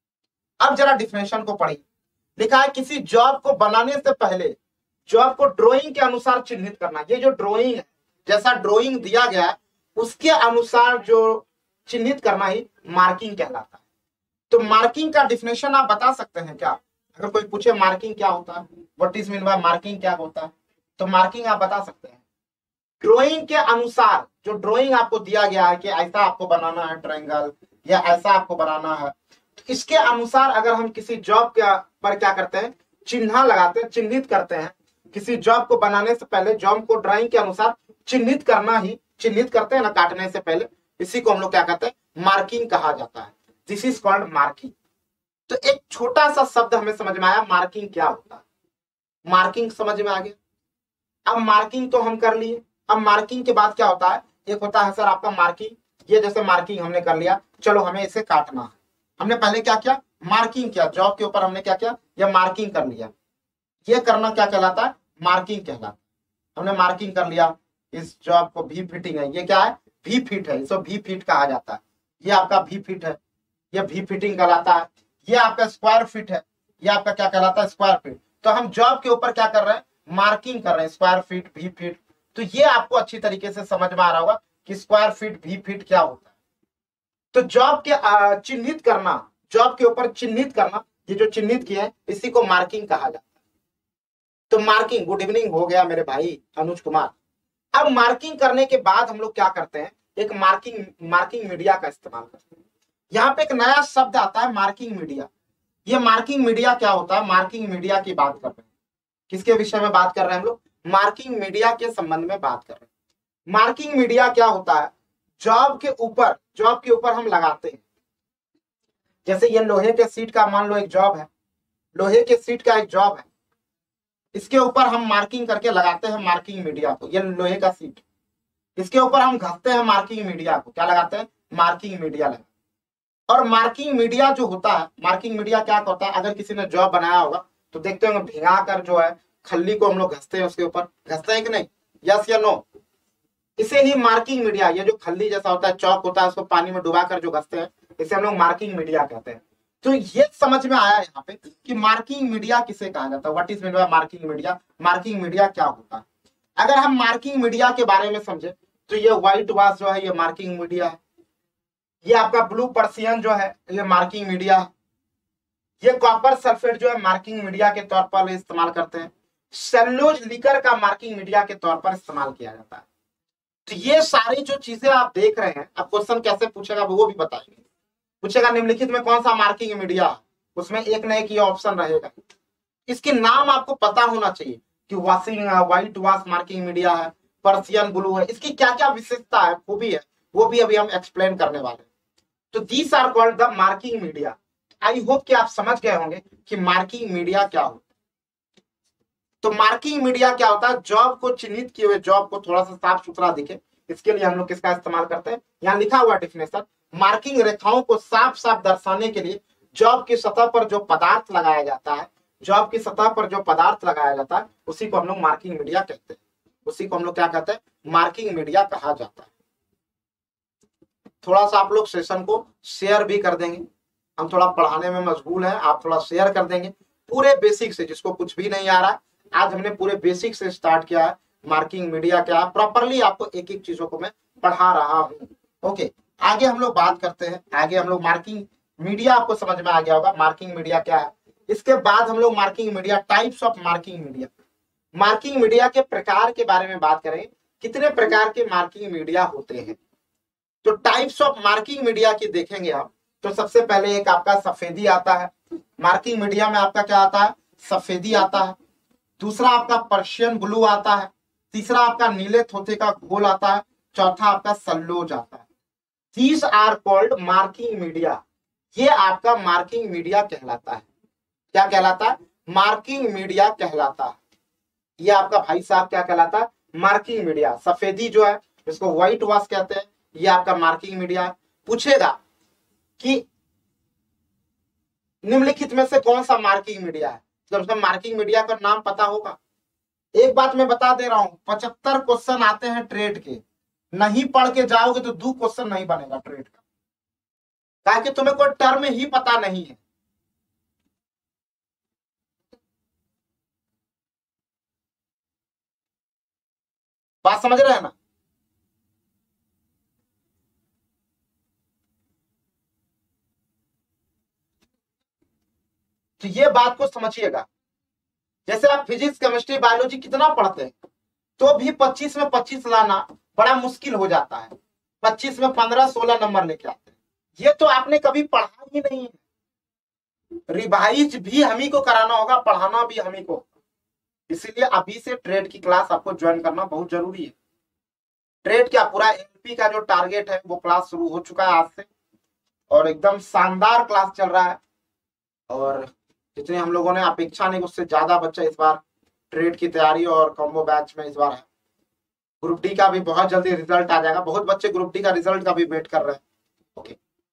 अब जरा डिफिनेशन को पढ़िए। लिखा है किसी जॉब को बनाने से पहले जॉब को ड्राइंग के अनुसार चिन्हित करना। ये जो ड्राइंग है, जैसा ड्राइंग दिया गया है उसके अनुसार जो चिन्हित करना ही मार्किंग कहलाता है। तो मार्किंग का डिफिनेशन आप बता सकते हैं क्या? अगर कोई पूछे मार्किंग क्या होता है, what is mean by marking क्या होता है, तो मार्किंग आप बता सकते हैं ड्राइंग के अनुसार। जो ड्राइंग आपको दिया गया है कि ऐसा आपको बनाना है ट्रायंगल, या ऐसा आपको बनाना है, तो इसके अनुसार अगर हम किसी जॉब के पर क्या करते हैं, चिन्ह लगाते हैं, चिन्हित करते हैं। किसी जॉब को बनाने से पहले जॉब को ड्राइंग के अनुसार चिन्हित करना ही, चिन्हित करते हैं ना काटने से पहले, इसी को हम लोग क्या कहते हैं, मार्किंग कहा जाता है। This is called marking. तो एक छोटा सा शब्द हमें समझ में आया, मार्किंग क्या होता है। मार्किंग समझ में आ गया। अब मार्किंग तो हम कर लिए। अब मार्किंग के बाद क्या होता है, एक होता है सर आपका मार्किंग। ये जैसे मार्किंग हमने कर लिया, चलो हमें इसे काटना है। हमने पहले क्या किया, मार्किंग किया। जॉब के ऊपर हमने क्या किया, ये मार्किंग कर लिया। ये करना क्या कहलाता है, मार्किंग कहलाता है। हमने मार्किंग कर लिया। इस जॉब को भी फिटिंग है, ये क्या है, भी फिट है, इसको भी फिट कहा जाता है। ये आपका भी फिट है, ये भी फिटिंग कहलाता है। ये आपका स्क्वायर फिट है, ये आपका क्या कहलाता है, स्क्वायर फिट। तो हम जॉब के ऊपर क्या कर रहे हैं, मार्किंग कर रहे हैं, स्क्वायर फीट, भी फीट। तो ये आपको अच्छी तरीके से समझ में आ रहा होगा कि स्क्वायर फीट, भी फीट क्या होता है। तो जॉब के चिन्हित करना, जॉब के ऊपर चिन्हित करना, ये जो चिन्हित किया है इसी को मार्किंग कहा जाता है। तो मार्किंग, गुड इवनिंग हो गया मेरे भाई अनुज कुमार। अब मार्किंग करने के बाद हम लोग क्या करते हैं, एक मार्किंग मार्किंग मीडिया का इस्तेमाल करते हैं। यहाँ पे एक नया शब्द आता है मार्किंग मीडिया। ये मार्किंग मीडिया क्या होता है, मार्किंग मीडिया की बात कर रहे हैं। किसके विषय में बात कर रहे हैं हम लोग, मार्किंग मीडिया के संबंध में बात कर रहे हैं। मार्किंग मीडिया क्या होता है, जॉब के ऊपर जॉब के ऊपर हम लगाते हैं। जैसे ये लोहे के सीट का मान लो एक जॉब है, लोहे के सीट का एक जॉब है, इसके ऊपर हम मार्किंग करके लगाते हैं मार्किंग मीडिया को। ये लोहे का सीट, इसके ऊपर हम घसते हैं मार्किंग मीडिया को। क्या लगाते हैं, मार्किंग मीडिया लगा। और मार्किंग मीडिया जो होता है, मार्किंग मीडिया क्या होता है, अगर किसी ने जॉब बनाया होगा तो देखते होंगे भिगा कर जो है खल्ली को हम लोग घसते हैं, उसके ऊपर घसते हैं कि नहीं, यस या नो। इसे ही मार्किंग मीडिया, ये जो खल्ली जैसा होता है, चौक होता है, उसको पानी में डुबा कर जो घसते हैं, इसे हम लोग मार्किंग मीडिया कहते हैं। तो ये समझ में आया यहाँ पे कि मार्किंग मीडिया किसे कहा जाता है, what is mean by marking media, marking media क्या होता है। अगर हम मार्किंग मीडिया के बारे में समझे तो ये व्हाइट वॉश जो है ये मार्किंग मीडिया है, ये आपका ब्लू पर्सियन जो है ये मार्किंग मीडिया है, ये कॉपर सल्फेट जो है मार्किंग मीडिया के तौर पर इस्तेमाल करते हैं, सेल्यूलोज लिकर का मार्किंग मीडिया के तौर पर इस्तेमाल किया जाता है। तो ये सारी जो चीजें आप देख रहे हैं, अब क्वेश्चन कैसे पूछेगा वो भी बताएंगे। पूछेगा निम्नलिखित में कौन सा मार्किंग मीडिया है, उसमें एक न एक ये ऑप्शन रहेगा। इसके नाम आपको पता होना चाहिए कि washing white wash marking media है, पर्सियन ब्लू है, इसकी क्या क्या विशेषता है, वो भी है, वो भी अभी हम एक्सप्लेन करने वाले हैं। तो these are called the marking media. I hope कि आप समझ गए होंगे कि मार्किंग मीडिया क्या होता है। तो मार्किंग मीडिया क्या होता है, जॉब को चिन्हित किए हुए, जॉब को थोड़ा सा साफ सुथरा दिखे, इसके लिए हम लोग किसका इस्तेमाल करते हैं, यहाँ लिखा हुआ डेफिनेशन, मार्किंग रेखाओं को साफ साफ दर्शाने के लिए जॉब की सतह पर जो पदार्थ लगाया जाता है, जॉब की सतह पर जो पदार्थ लगाया जाता है उसी को हम लोग मार्किंग मीडिया कहते हैं, उसी को हम लोग क्या कहते हैं, मार्किंग मीडिया कहा जाता है। थोड़ा सा आप लोग सेशन को शेयर भी कर देंगे, हम थोड़ा पढ़ाने में मशगूल हैं, आप थोड़ा शेयर कर देंगे पूरे बेसिक से, जिसको कुछ भी नहीं आ रहा, आज हमने पूरे बेसिक से स्टार्ट किया है, मार्किंग मीडिया क्या है, प्रॉपरली आपको एक एक चीजों को मैं पढ़ा रहा हूँ। ओके, आगे हम लोग बात करते हैं, आगे हम लोग मार्किंग मीडिया आपको समझ में आ गया होगा, मार्किंग मीडिया क्या है। इसके बाद हम लोग marking media, types of marking media, marking media के प्रकार के बारे में बात करें, कितने प्रकार के मार्किंग मीडिया होते हैं। तो टाइप्स ऑफ मार्किंग मीडिया की देखेंगे आप, तो सबसे पहले एक आपका सफेदी आता है, मार्किंग मीडिया में आपका क्या आता है, सफेदी आता है। दूसरा आपका पर्शियन ब्लू आता है, तीसरा आपका नीले थोथे का घोल आता है, चौथा आपका सल्लोज आता है। These are called marking media, ये आपका मार्किंग मीडिया कहलाता है। क्या कहलाता है, मार्किंग मीडिया कहलाता है। ये आपका भाई साहब क्या कहलाता है, मार्किंग मीडिया। सफेदी जो है इसको व्हाइट वॉश कहते हैं, ये आपका मार्किंग मीडिया है। पूछेगा कि निम्नलिखित में से कौन सा मार्किंग मीडिया है, जब उसका मार्किंग मीडिया का नाम पता होगा। एक बात मैं बता दे रहा हूं, पचहत्तर क्वेश्चन आते हैं ट्रेड के, नहीं पढ़ के जाओगे तो दो क्वेश्चन नहीं बनेगा ट्रेड का, ताकि तुम्हें कोई टर्म ही पता नहीं है। बात समझ रहे हैं ना। तो ये बात को समझिएगा, जैसे आप फिजिक्स केमिस्ट्री बायोलॉजी कितना पढ़ते हैं तो भी पच्चीस में पच्चीस लाना बड़ा मुश्किल हो जाता है, पच्चीस में पंद्रह सोलह नंबर लेके आते हैं। ये तो आपने कभी पढ़ा ही नहीं है, रिवाइज भी हम ही को कराना होगा, पढ़ाना भी हम ही को। इसीलिए अभी से ट्रेड की क्लास आपको ज्वाइन करना बहुत जरूरी है। ट्रेड क्या, पूरा एमपी का जो टारगेट है वो क्लास शुरू हो चुका है आज से, और एकदम शानदार क्लास चल रहा है। और जितने हम लोगों ने अपेक्षा नहीं उससे ज्यादा बच्चा इस बार ट्रेड की तैयारी और कॉम्बो बैच में इस बार है। ग्रुप डी का भी बहुत जल्दी रिजल्ट आ जाएगा, बहुत बच्चे ग्रुप डी का रिजल्ट का भी वेट कर रहे हैं। ओके,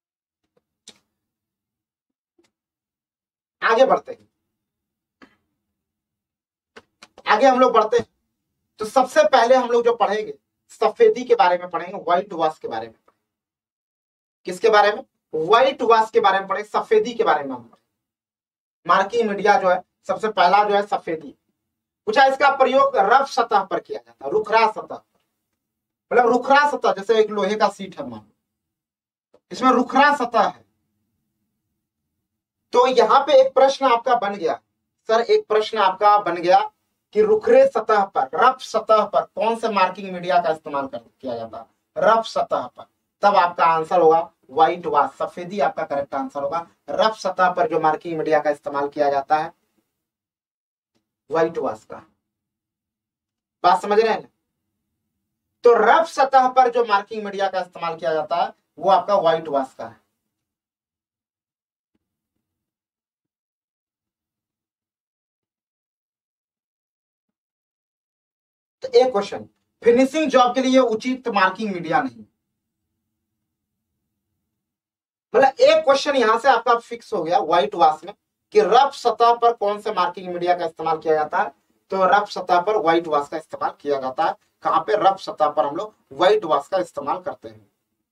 आगे बढ़ते हैं, आगे हम लोग बढ़ते हैं। तो सबसे पहले हम लोग जो पढ़ेंगे सफेदी के बारे में पढ़ेंगे, व्हाइट वॉश के बारे में। किसके बारे में, व्हाइट वॉश के बारे में पढ़ेंगे, सफेदी के बारे में हम पढ़ेंगे। मार्किंग मीडिया जो है सबसे पहला जो है सफेदी। पूछा इसका प्रयोग रफ सतह पर किया जाता है, रुखरा सतह, मतलब रुखरा सतह, जैसे एक लोहे का सीट है मान, इसमें रुखरा सतह है। तो यहां पे एक प्रश्न आपका बन गया, सर एक प्रश्न आपका बन गया कि रुखरे सतह पर, रफ सतह पर कौन से मार्किंग मीडिया का इस्तेमाल कर किया जाता है, रफ सतह पर, तब आपका आंसर होगा व्हाइट वॉश, सफेदी आपका करेक्ट आंसर होगा। रफ सतह पर जो मार्किंग मीडिया का इस्तेमाल किया जाता है व्हाइट वॉश का। बात समझ रहे हैं? तो रफ सतह पर जो मार्किंग मीडिया का इस्तेमाल किया जाता है वो आपका व्हाइट वॉश का है। तो एक क्वेश्चन, फिनिशिंग जॉब के लिए उचित मार्किंग मीडिया नहीं, मतलब एक क्वेश्चन यहां से आपका फिक्स हो गया व्हाइट वॉश में कि रफ सतह पर कौन से मार्किंग मीडिया का इस्तेमाल किया जाता है। तो रफ सतह पर व्हाइट वॉश का इस्तेमाल किया जाता है। कहां पे? रफ सतह पर हम लोग व्हाइट वॉश का इस्तेमाल करते हैं।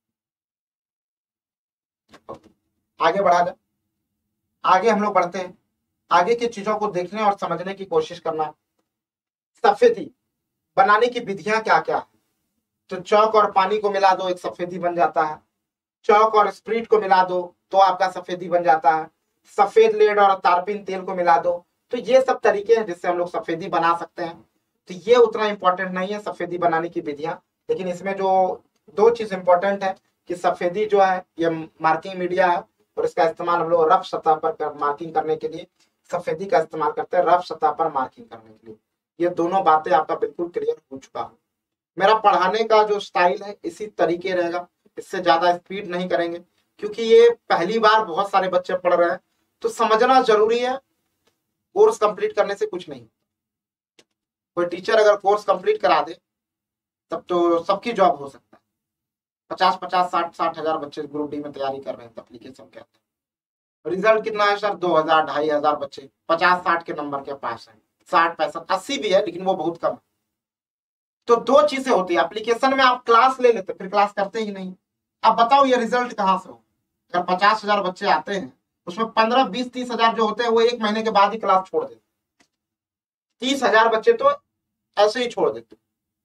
आगे बढ़ा जाए, आगे हम लोग बढ़ते हैं, आगे की चीजों को देखने और समझने की कोशिश करना। सफेदी बनाने की विधियां क्या क्या है? तो चौक और पानी को मिला दो, एक सफेदी बन जाता है। चौक और स्प्रिट को मिला दो तो आपका सफेदी बन जाता है। सफेद लेड और तारपीन तेल को मिला दो। तो ये सब तरीके हैं जिससे हम लोग सफेदी बना सकते हैं। तो ये उतना इंपॉर्टेंट नहीं है सफेदी बनाने की विधियां, लेकिन इसमें जो दो चीज इंपॉर्टेंट है कि सफेदी जो है ये मार्किंग मीडिया है और इसका इस्तेमाल हम लोग रफ सतह पर कर, मार्किंग करने के लिए सफेदी का इस्तेमाल करते हैं, रफ सतह पर मार्किंग करने के लिए। ये दोनों बातें आपका बिल्कुल क्लियर हो चुका है। मेरा पढ़ाने का जो स्टाइल है इसी तरीके रहेगा, इससे ज्यादा स्पीड नहीं करेंगे, क्योंकि ये पहली बार बहुत सारे बच्चे पढ़ रहे हैं तो समझना जरूरी है। कोर्स कंप्लीट करने से कुछ नहीं, कोई टीचर अगर कोर्स कंप्लीट करा दे तब तो सबकी जॉब हो सकता है। पचास पचास साठ साठ हजार बच्चे ग्रुप डी में तैयारी कर रहे हैं एप्लीकेशन के अंदर। रिजल्ट कितना है सर? दो हजार ढाई हजार बच्चे पचास साठ के नंबर के पास है, साठ पैंसठ अस्सी भी है लेकिन वो बहुत कम है। तो दो चीजें होती है, एप्लीकेशन में आप क्लास ले लेते फिर क्लास करते ही नहीं। अब बताओ ये रिजल्ट कहां से हो? अगर पचास हजार बच्चे आते हैं उसमें पंद्रह बीस तीस हजार जो होते हैं वो एक महीने के बाद ही क्लास छोड़ देते, तीस हजार बच्चे तो ऐसे ही छोड़ देते।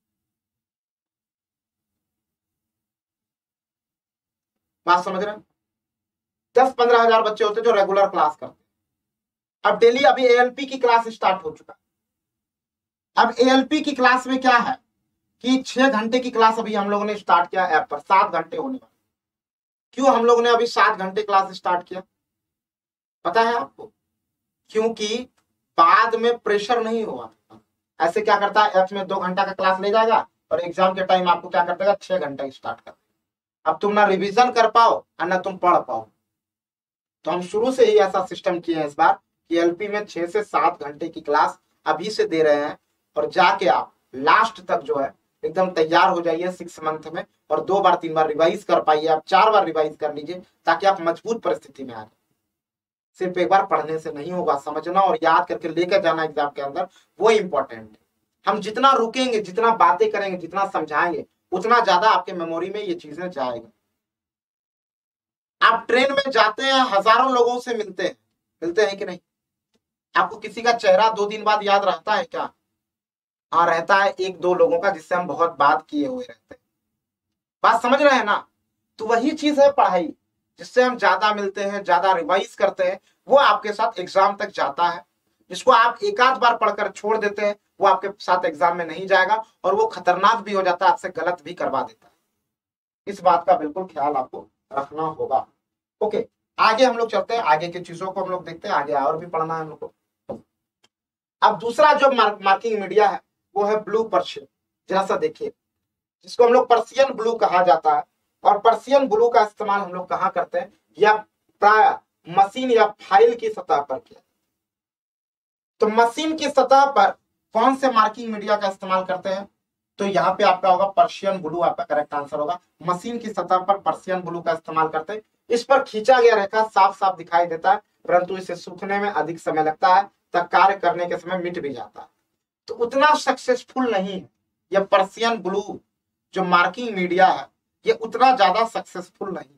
बात समझ रहे हैं? दस पंद्रह हजार बच्चे होते जो रेगुलर क्लास करते। अब डेली अभी एएलपी की क्लास स्टार्ट हो चुका। अब एएलपी की क्लास में क्या है कि छह घंटे की क्लास अभी हम लोगों ने स्टार्ट किया ऐप पर, सात घंटे होने वाले। क्यों हम लोगों ने अभी सात घंटे क्लास स्टार्ट किया पता है आपको? क्योंकि बाद में प्रेशर नहीं हुआ। ऐसे क्या करता है, ऐप में दो घंटा का क्लास ले जाएगा और एग्जाम के टाइम आपको क्या कर देगा, छह घंटा स्टार्ट कर। अब तुम ना रिवीजन कर पाओ और ना तुम पढ़ पाओ। तो हम शुरू से ही ऐसा सिस्टम किए हैं इस बार कि एलपी में छह से सात घंटे की क्लास अभी से दे रहे हैं और जाके आप लास्ट तक जो है एकदम तैयार हो जाइए सिक्स मंथ में, और दो बार तीन बार रिवाइज कर पाइए, आप चार बार रिवाइज कर लीजिए ताकि आप मजबूत परिस्थिति में आ जाए। सिर्फ एक बार पढ़ने से नहीं होगा, समझना और याद करके लेकर जाना एग्जाम के अंदर वो इंपॉर्टेंट है। हम जितना रुकेंगे, जितना बातें करेंगे, जितना समझाएंगे, उतना ज्यादा आपके मेमोरी में ये चीजें जाएगी। आप ट्रेन में जाते हैं, हजारों लोगों से मिलते हैं, मिलते हैं कि नहीं? आपको किसी का चेहरा दो दिन बाद याद रहता है क्या? हाँ रहता है, एक दो लोगों का जिससे हम बहुत बात किए हुए रहते हैं। बात समझ रहे हैं ना? तो वही चीज है पढ़ाई, जिससे हम ज्यादा मिलते हैं, ज्यादा रिवाइज करते हैं, वो आपके साथ एग्जाम तक जाता है। जिसको आप एक आध बार पढ़कर छोड़ देते हैं वो आपके साथ एग्जाम में नहीं जाएगा और वो खतरनाक भी हो जाता है, आपसे गलत भी करवा देता है। इस बात का बिल्कुल ख्याल आपको रखना होगा। ओके, आगे हम लोग चलते हैं, आगे की चीजों को हम लोग देखते हैं, आगे और भी पढ़ना है हम लोग को। अब दूसरा जो मार्क, मार्किंग मीडिया है वो है ब्लू पर्शियन। जरा सा देखिए, जिसको हम लोग पर्शियन ब्लू कहा जाता है। और पर्शियन ब्लू का इस्तेमाल हम लोग कहाँ करते हैं, या प्राय मशीन या फाइल की सतह पर किया। तो मशीन की सतह पर कौन से मार्किंग मीडिया का इस्तेमाल करते हैं? तो यहाँ पे आपका होगा पर्शियन ब्लू, आपका करेक्ट आंसर होगा। मशीन की सतह पर पर्शियन ब्लू का इस्तेमाल करते हैं। इस पर खींचा गया रेखा साफ साफ दिखाई देता है, परंतु इसे सूखने में अधिक समय लगता है, तब कार्य करने के समय मिट भी जाता है। तो उतना सक्सेसफुल नहीं है यह पर्शियन ब्लू जो मार्किंग मीडिया है, ये उतना ज्यादा सक्सेसफुल नहीं,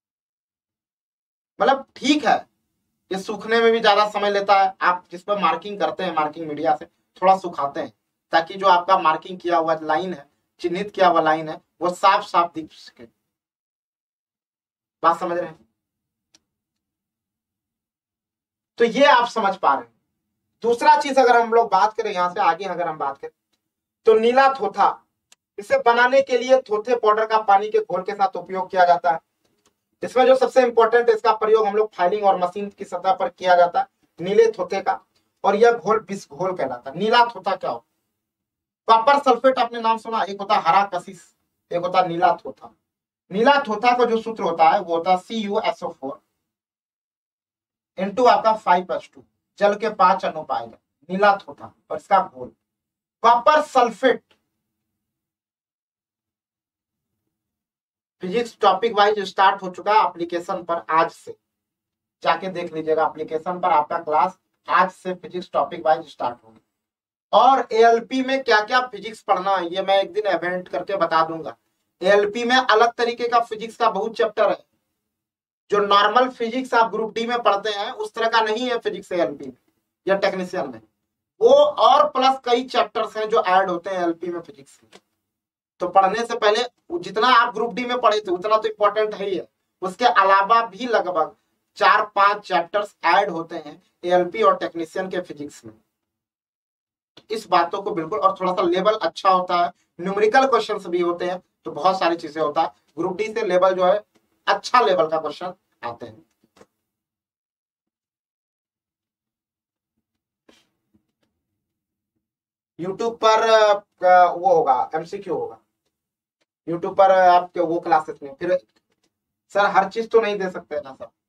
मतलब ठीक है, ये सूखने में भी ज्यादा समय लेता है। आप जिस पर मार्किंग करते हैं मार्किंग मीडिया से थोड़ा सुखाते हैं ताकि जो आपका मार्किंग किया हुआ लाइन है, चिन्हित किया हुआ लाइन है, वो साफ साफ दिख सके। बात समझ रहे हैं? तो ये आप समझ पा रहे हैं दूसरा चीज अगर हम लोग बात करें, यहां से आगे अगर हम बात करें तो नीला थोथा, इसे बनाने के लिए थोथे पाउडर का पानी के घोल के साथ उपयोग किया जाता है। इसमें जो सबसे इंपॉर्टेंट है, इसका प्रयोग हम लोग फाइलिंग और मशीन की सतह पर किया जाता है नीले थोथे का, और यह घोल बिस घोल कहलाता है। नीला थोथा क्या हो? कॉपर सल्फेट आपने नाम सुना, एक होता हरा कशिश, एक होता नीला थोथा। नीला थोथा का जो सूत्र होता है वो होता है C U S O four into आपका फाइव एच टू, जल के पांच अणु पाएगा, नीला थोथा, और इसका घोल। Copper sulphate physics topic wise start हो चुका है एप्लीकेशन पर, आज से जाके देख लीजिएगा एप्लीकेशन पर, आपका क्लास आज से फिजिक्स टॉपिक वाइज स्टार्ट होगी। और एएलपी में क्या क्या फिजिक्स पढ़ना है ये मैं एक दिन इवेंट करके बता दूंगा। एएलपी में अलग तरीके का फिजिक्स का बहुत चैप्टर है, जो नॉर्मल फिजिक्स आप ग्रुप डी में पढ़ते हैं उस तरह का नहीं है फिजिक्स एएलपी में या टेक्नीशियन में, वो और प्लस कई चैप्टर्स हैं जो ऐड होते हैं एएलपी में फिजिक्स में। तो पढ़ने से पहले जितना आप ग्रुप डी में पढ़े थे उतना तो इंपॉर्टेंट है ही है, उसके अलावा भी लगभग चार पांच चैप्टर्स ऐड होते हैं एएलपी और टेक्नीशियन के फिजिक्स में। इस बातों को बिल्कुल, और थोड़ा सा लेवल अच्छा होता है, न्यूमेरिकल क्वेश्चंस भी होते हैं, तो बहुत सारी चीजें होता है। ग्रुप डी से लेवल जो है अच्छा लेवल का क्वेश्चन आते हैं। यूट्यूब पर वो होगा, एमसीक्यू होगा यूट्यूब पर आपके वो क्लासेस में। फिर सर हर चीज तो नहीं दे सकते ना सर,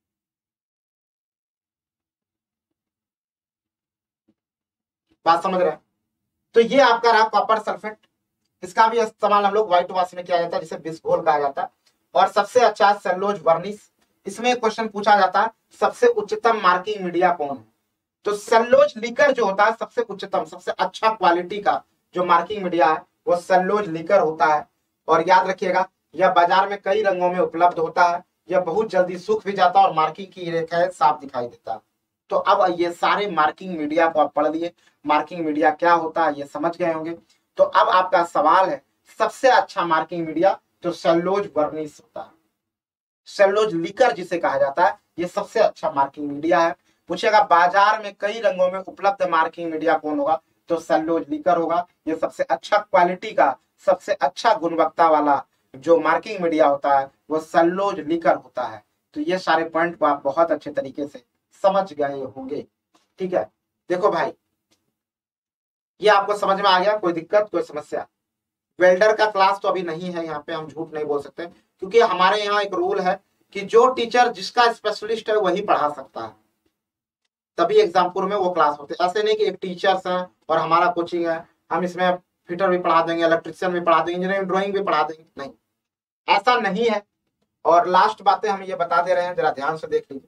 बात समझ रहे हैं? तो ये आपका रहा कॉपर सल्फेट, इसका भी इस्तेमाल हम लोग व्हाइट वॉश में किया जाता है जिसे बिस्घोल कहा जाता है। और सबसे अच्छा सेलुलोज वर्निश, इसमें क्वेश्चन पूछा जाता है सबसे उच्चतम मार्किंग मीडिया कौन है? तो सेलुलोज लीकर जो होता है सबसे उच्चतम सबसे अच्छा क्वालिटी का जो मार्किंग मीडिया है वो सेलुलोज लीकर होता है। और याद रखिएगा यह बाजार में कई रंगों में उपलब्ध होता है, यह बहुत जल्दी सूख भी जाता है और मार्किंग की रेखाएं साफ दिखाई देता है। तो अब ये सारे मार्किंग मीडिया को आप पढ़ लिए, मार्किंग मीडिया क्या होता है ये समझ गए होंगे। तो अब आपका सवाल है सबसे अच्छा मार्किंग मीडिया, तो सेलुलोज वर्निश होता है, सेलुलोज लीकर जिसे कहा जाता है, ये सबसे अच्छा मार्किंग मीडिया है। पूछेगा बाजार में कई रंगों में उपलब्ध मार्किंग मीडिया कौन होगा, तो सेलुलोज लीकर होगा। ये सबसे अच्छा क्वालिटी का सबसे अच्छा गुणवत्ता वाला जो मार्किंग मीडिया होता है वो सेलुलोज लीकर होता है। तो ये सारे पॉइंट को आप बहुत अच्छे तरीके से समझ गए होंगे। ठीक है, देखो भाई ये आपको समझ में आ गया, कोई दिक्कत कोई समस्या? वेल्डर का क्लास तो अभी नहीं है यहाँ पे, हम झूठ नहीं बोल सकते, क्योंकि हमारे यहाँ एक रूल है कि जो टीचर जिसका स्पेशलिस्ट है वही पढ़ा सकता है, तभी एग्जामपुर में वो क्लास होते हैं। ऐसे नहीं कि एक टीचर्स हैं और हमारा कोचिंग है, हम इसमें फिटर भी पढ़ा देंगे, इलेक्ट्रिशियन भी पढ़ा देंगे, इंजीनियरिंग ड्राइंग भी पढ़ा देंगे, नहीं, ऐसा नहीं है। और लास्ट बातें हम ये बता दे रहे हैं, जरा ध्यान से देख लीजिए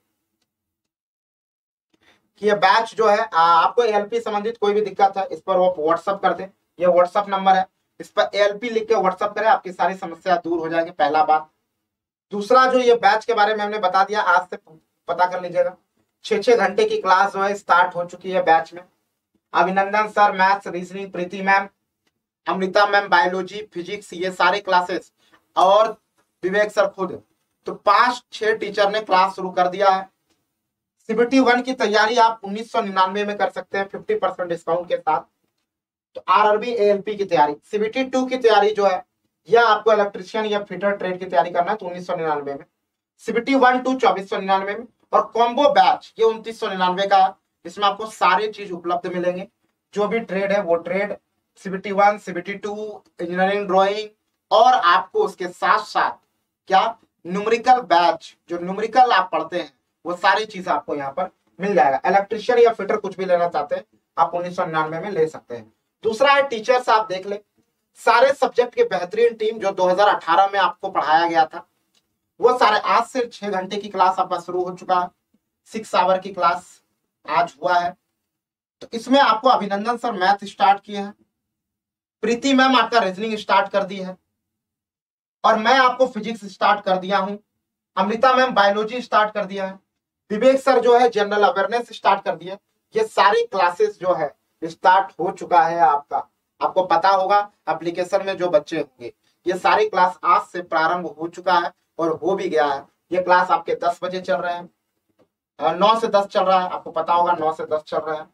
कि ये बैच जो है आ, आपको एएलपी संबंधित कोई भी दिक्कत है इस पर वो व्हाट्सअप कर दें, ये व्हाट्सअप नंबर है, इस पर एएलपी लिख के व्हाट्सअप करें, आपकी सारी समस्या दूर हो जाएगी, पहला बात। दूसरा जो ये बैच के बारे में हमने बता दिया, आज से पता कर लीजिएगा, छह छह घंटे की क्लास जो है स्टार्ट हो चुकी है बैच में। Abhinandan sir maths, reasoning Preeti ma'am, Amrita ma'am biology, physics, ये सारे क्लासेस, और विवेक सर खुद, तो पांच छह टीचर ने क्लास शुरू कर दिया है। सीबीटी वन की तैयारी आप उन्नीस सौ निन्यानवे में कर सकते हैं फिफ्टी परसेंट डिस्काउंट के साथ। तो आरआरबी एएलपी की तैयारी, सीबीटी टू की तैयारी जो है या आपको इलेक्ट्रिशियन या फिटर ट्रेड की तैयारी करना है तो उन्नीस सौ निन्यानवे में, सीबीटी वन टू चौबीस सौ निन्यानवे में, और कॉम्बो बैच ये उनतीस सौ निन्यानवे का, जिसमें आपको सारे चीज उपलब्ध मिलेंगे, जो भी ट्रेड है वो trade, CBT one, CBT two, engineering drawing, और आपको उसके साथ साथ क्या न्यूमेरिकल बैच, जो न्यूमेरिकल आप पढ़ते हैं वो सारी चीज आपको यहाँ पर मिल जाएगा। इलेक्ट्रिशियन या फिटर कुछ भी लेना चाहते हैं आप उन्नीस सौ निन्यानवे में ले सकते हैं। दूसरा है टीचर्स, आप देख ले सारे सब्जेक्ट के बेहतरीन टीम जो दो हज़ार अठारह में आपको पढ़ाया गया था, वो सारे आज से छह घंटे की क्लास आपका शुरू हो चुका है, सिक्स आवर की क्लास आज हुआ है। तो इसमें आपको अभिनंदन सर मैथ स्टार्ट किए हैं, प्रीति मैम आपका रीजनिंग स्टार्ट कर दी है, और मैं आपको फिजिक्स स्टार्ट कर दिया हूं, अमृता मैम बायोलॉजी स्टार्ट कर दिया है, विवेक सर जो है जनरल अवेयरनेस स्टार्ट कर दिया। ये सारी क्लासेस जो है स्टार्ट हो चुका है आपका, आपको पता होगा एप्लीकेशन में जो बच्चे होंगे, ये सारी क्लास आज से प्रारंभ हो चुका है और हो भी गया है। ये क्लास आपके दस बजे चल रहे हैं, नौ से दस चल रहा है, आपको पता होगा नौ से दस चल रहा है।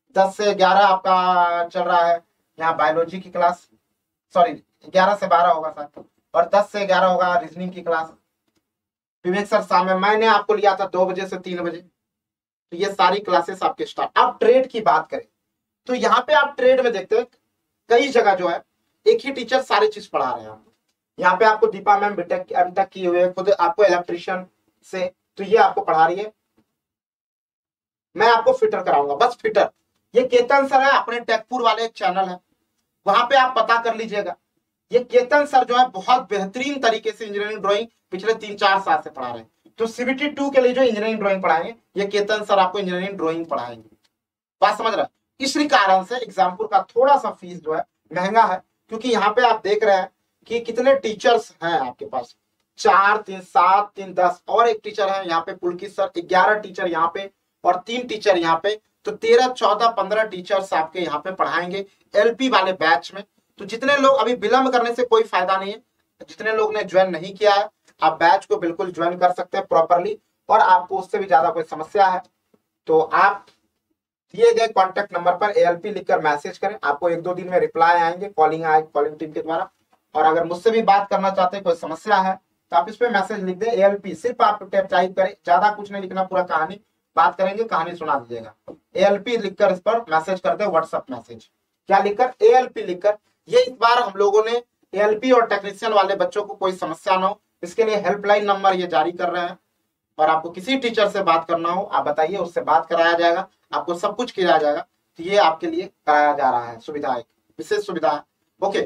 दस से ग्यारह आपका चल रहा है यहाँ बायोलॉजी की क्लास, सॉरी ग्यारह से बारह होगा सर, और दस से ग्यारह होगा रीजनिंग की क्लास। विवेक सर शाम में मैंने आपको लिया था दो बजे से तीन बजे। तो ये सारी क्लासेस आपके स्टार्ट। अब ट्रेड की बात करें तो यहाँ पे आप ट्रेड में देखते हैं कई जगह जो है एक ही टीचर सारी चीज पढ़ा रहे हैं। यहाँ पे आपको Deepa ma'am B Tech M Tech किए हुए, खुद आपको इलेक्ट्रिशियन से, तो ये आपको पढ़ा रही है। मैं आपको फिटर कराऊंगा, बस फिटर। ये केतन सर है, अपने टेकपुर वाले एक चैनल है, वहां पे आप पता कर लीजिएगा। ये केतन सर जो है बहुत बेहतरीन तरीके से इंजीनियरिंग ड्राइंग पिछले तीन चार साल से पढ़ा रहे हैं। तो सीबीटी टू के लिए जो इंजीनियरिंग ड्राइंग पढ़ाएंगे ये केतन सर आपको इंजीनियरिंग ड्राइंग पढ़ाएंगे। बात समझ रहे हैं? इसी कारण से एग्जाम्पल का थोड़ा सा फीस जो है महंगा है, क्योंकि यहाँ पे आप देख रहे हैं कि कितने टीचर्स हैं आपके पास, चार तीन सात तीन दस, और एक टीचर है यहाँ पे पुलकित सर, ग्यारह टीचर यहाँ पे और तीन टीचर यहाँ पे, तो तेरह चौदह पंद्रह टीचर्स आपके यहाँ पे पढ़ाएंगे एलपी वाले बैच में। तो जितने लोग अभी विलंब करने से कोई फायदा नहीं है, जितने लोग ने ज्वाइन नहीं किया है आप बैच को बिल्कुल ज्वाइन कर सकते हैं प्रॉपरली, और आपको उससे भी ज्यादा कोई समस्या है तो आप दिए गए कॉन्टेक्ट नंबर पर एएलपी लिखकर मैसेज करें, आपको एक दो दिन में रिप्लाई आएंगे, कॉलिंग आएगी कॉलिंग टीम के द्वारा। और अगर मुझसे भी बात करना चाहते हैं, कोई समस्या है तो आप इस पे मैसेज लिख दें एएलपी, सिर्फ आप टाइप करें, ज्यादा कुछ नहीं लिखना, पूरा कहानी बात करेंगे, कहानी सुना दीजिएगा। एएलपी लिखकर इस पर मैसेज कर दे, व्हाट्सएप मैसेज क्या लिखकर, एएलपी लिखकर। ये इस बार हम लोगों ने एएलपी और टेक्नीशियन वाले बच्चों को कोई समस्या ना हो इसके लिए हेल्पलाइन नंबर ये जारी कर रहे हैं, और आपको किसी टीचर से बात करना हो आप बताइए, उससे बात कराया जाएगा, आपको सब कुछ किया जाएगा। तो ये आपके लिए कराया जा रहा है सुविधा, एक विशेष सुविधा है। ओके,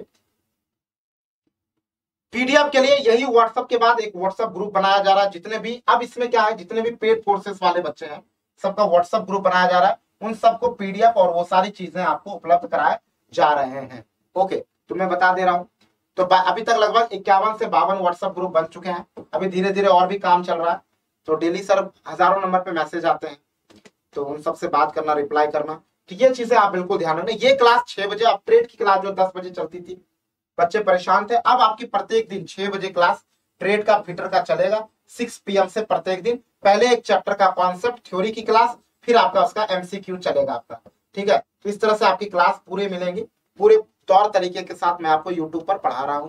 पीडीएफ के लिए यही व्हाट्सएप के बाद एक व्हाट्सएप ग्रुप बनाया जा रहा है, जितने भी अब इसमें क्या है, जितने भी पेड कोर्सेस वाले बच्चे हैं सबका व्हाट्सएप ग्रुप बनाया जा रहा है, उन सबको पीडीएफ और वो सारी चीजें आपको उपलब्ध कराए जा रहे हैं। ओके, तो मैं बता दे रहा हूं, तो अभी तक लगभग इक्यावन से बावन व्हाट्सएप ग्रुप बन चुके हैं, अभी धीरे धीरे और भी काम चल रहा है। तो डेली सर हजारों नंबर पे मैसेज आते हैं, तो उन सबसे बात करना, रिप्लाई करना, तो ये चीजें आप बिल्कुल ध्यान रखना। ये क्लास छह बजे, अब ट्रेड की क्लास जो दस बजे चलती थी बच्चे परेशान थे, अब आपकी प्रत्येक दिन छह बजे क्लास ट्रेड का फिटर का चलेगा, सिक्स पीएम से प्रत्येक दिन। पहले एक चैप्टर का कॉन्सेप्ट थ्योरी की क्लास, फिर आपका उसका एमसीक्यू चलेगा आपका, ठीक है। तो इस तरह से आपकी क्लास पूरे मिलेंगी, पूरे तौर तरीके के साथ मैं आपको यूट्यूब पर पढ़ा रहा हूं,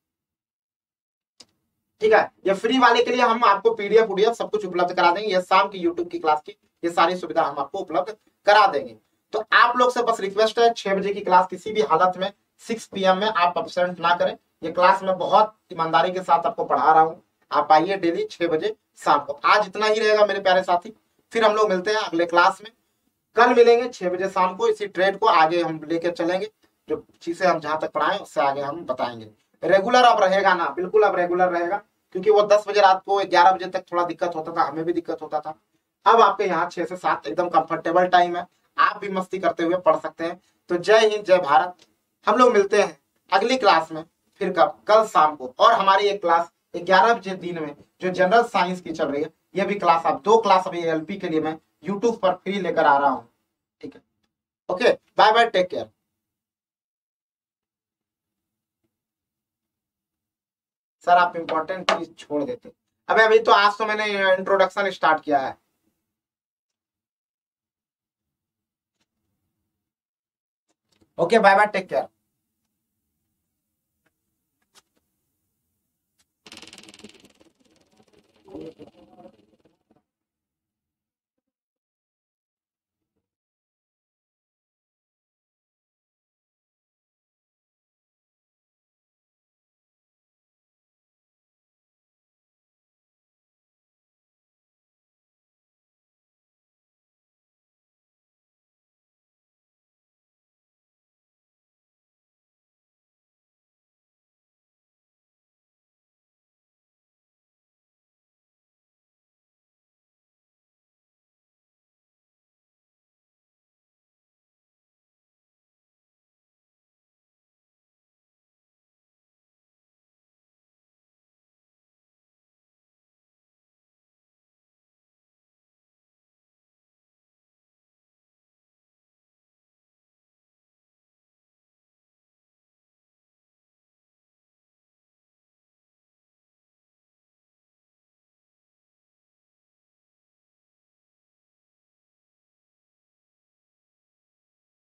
ठीक है। ये फ्री वाले के लिए हम आपको पीडीएफ उडीएफ सब कुछ उपलब्ध करा देंगे, ये शाम की यूट्यूब की क्लास की ये सारी सुविधा हम आपको उपलब्ध करा देंगे। तो आप लोग से बस रिक्वेस्ट है, छह बजे की क्लास किसी भी हालत में सिक्स पीएम में आप अब्सेंट ना करें। ये क्लास में बहुत ईमानदारी के साथ आपको पढ़ा रहा हूं, आप आइए डेली छह बजे शाम को। आज इतना ही रहेगा मेरे प्यारे साथी, फिर हम लोग मिलते हैं अगले क्लास में, कल मिलेंगे छह बजे शाम को। इसी ट्रेड को आगे हम लेकर चलेंगे, जो चीजें हम जहां तक पढ़ाएं उससे आगे हम बताएंगे। रेगुलर अब रहेगा ना, बिल्कुल अब रेगुलर रहेगा, क्योंकि वो दस बजे रात को ग्यारह बजे तक थोड़ा दिक्कत होता था, हमें भी दिक्कत होता था। अब आपके यहाँ छह से सात एकदम कंफर्टेबल टाइम है, आप भी मस्ती करते हुए पढ़ सकते हैं। तो जय हिंद जय भारत, हम लोग मिलते हैं अगली क्लास में, फिर कब, कल शाम को। और हमारी एक क्लास ग्यारह बजे दिन में जो जनरल साइंस की चल रही है, ये भी क्लास, आप दो क्लास अभी एलपी के लिए मैं यूट्यूब पर फ्री लेकर आ रहा हूँ, ठीक है। Okay, bye bye, take care. Sir आप इंपॉर्टेंट चीज छोड़ देते, अबे अभी तो आज तो मैंने इंट्रोडक्शन स्टार्ट किया है। Okay, bye bye, take care.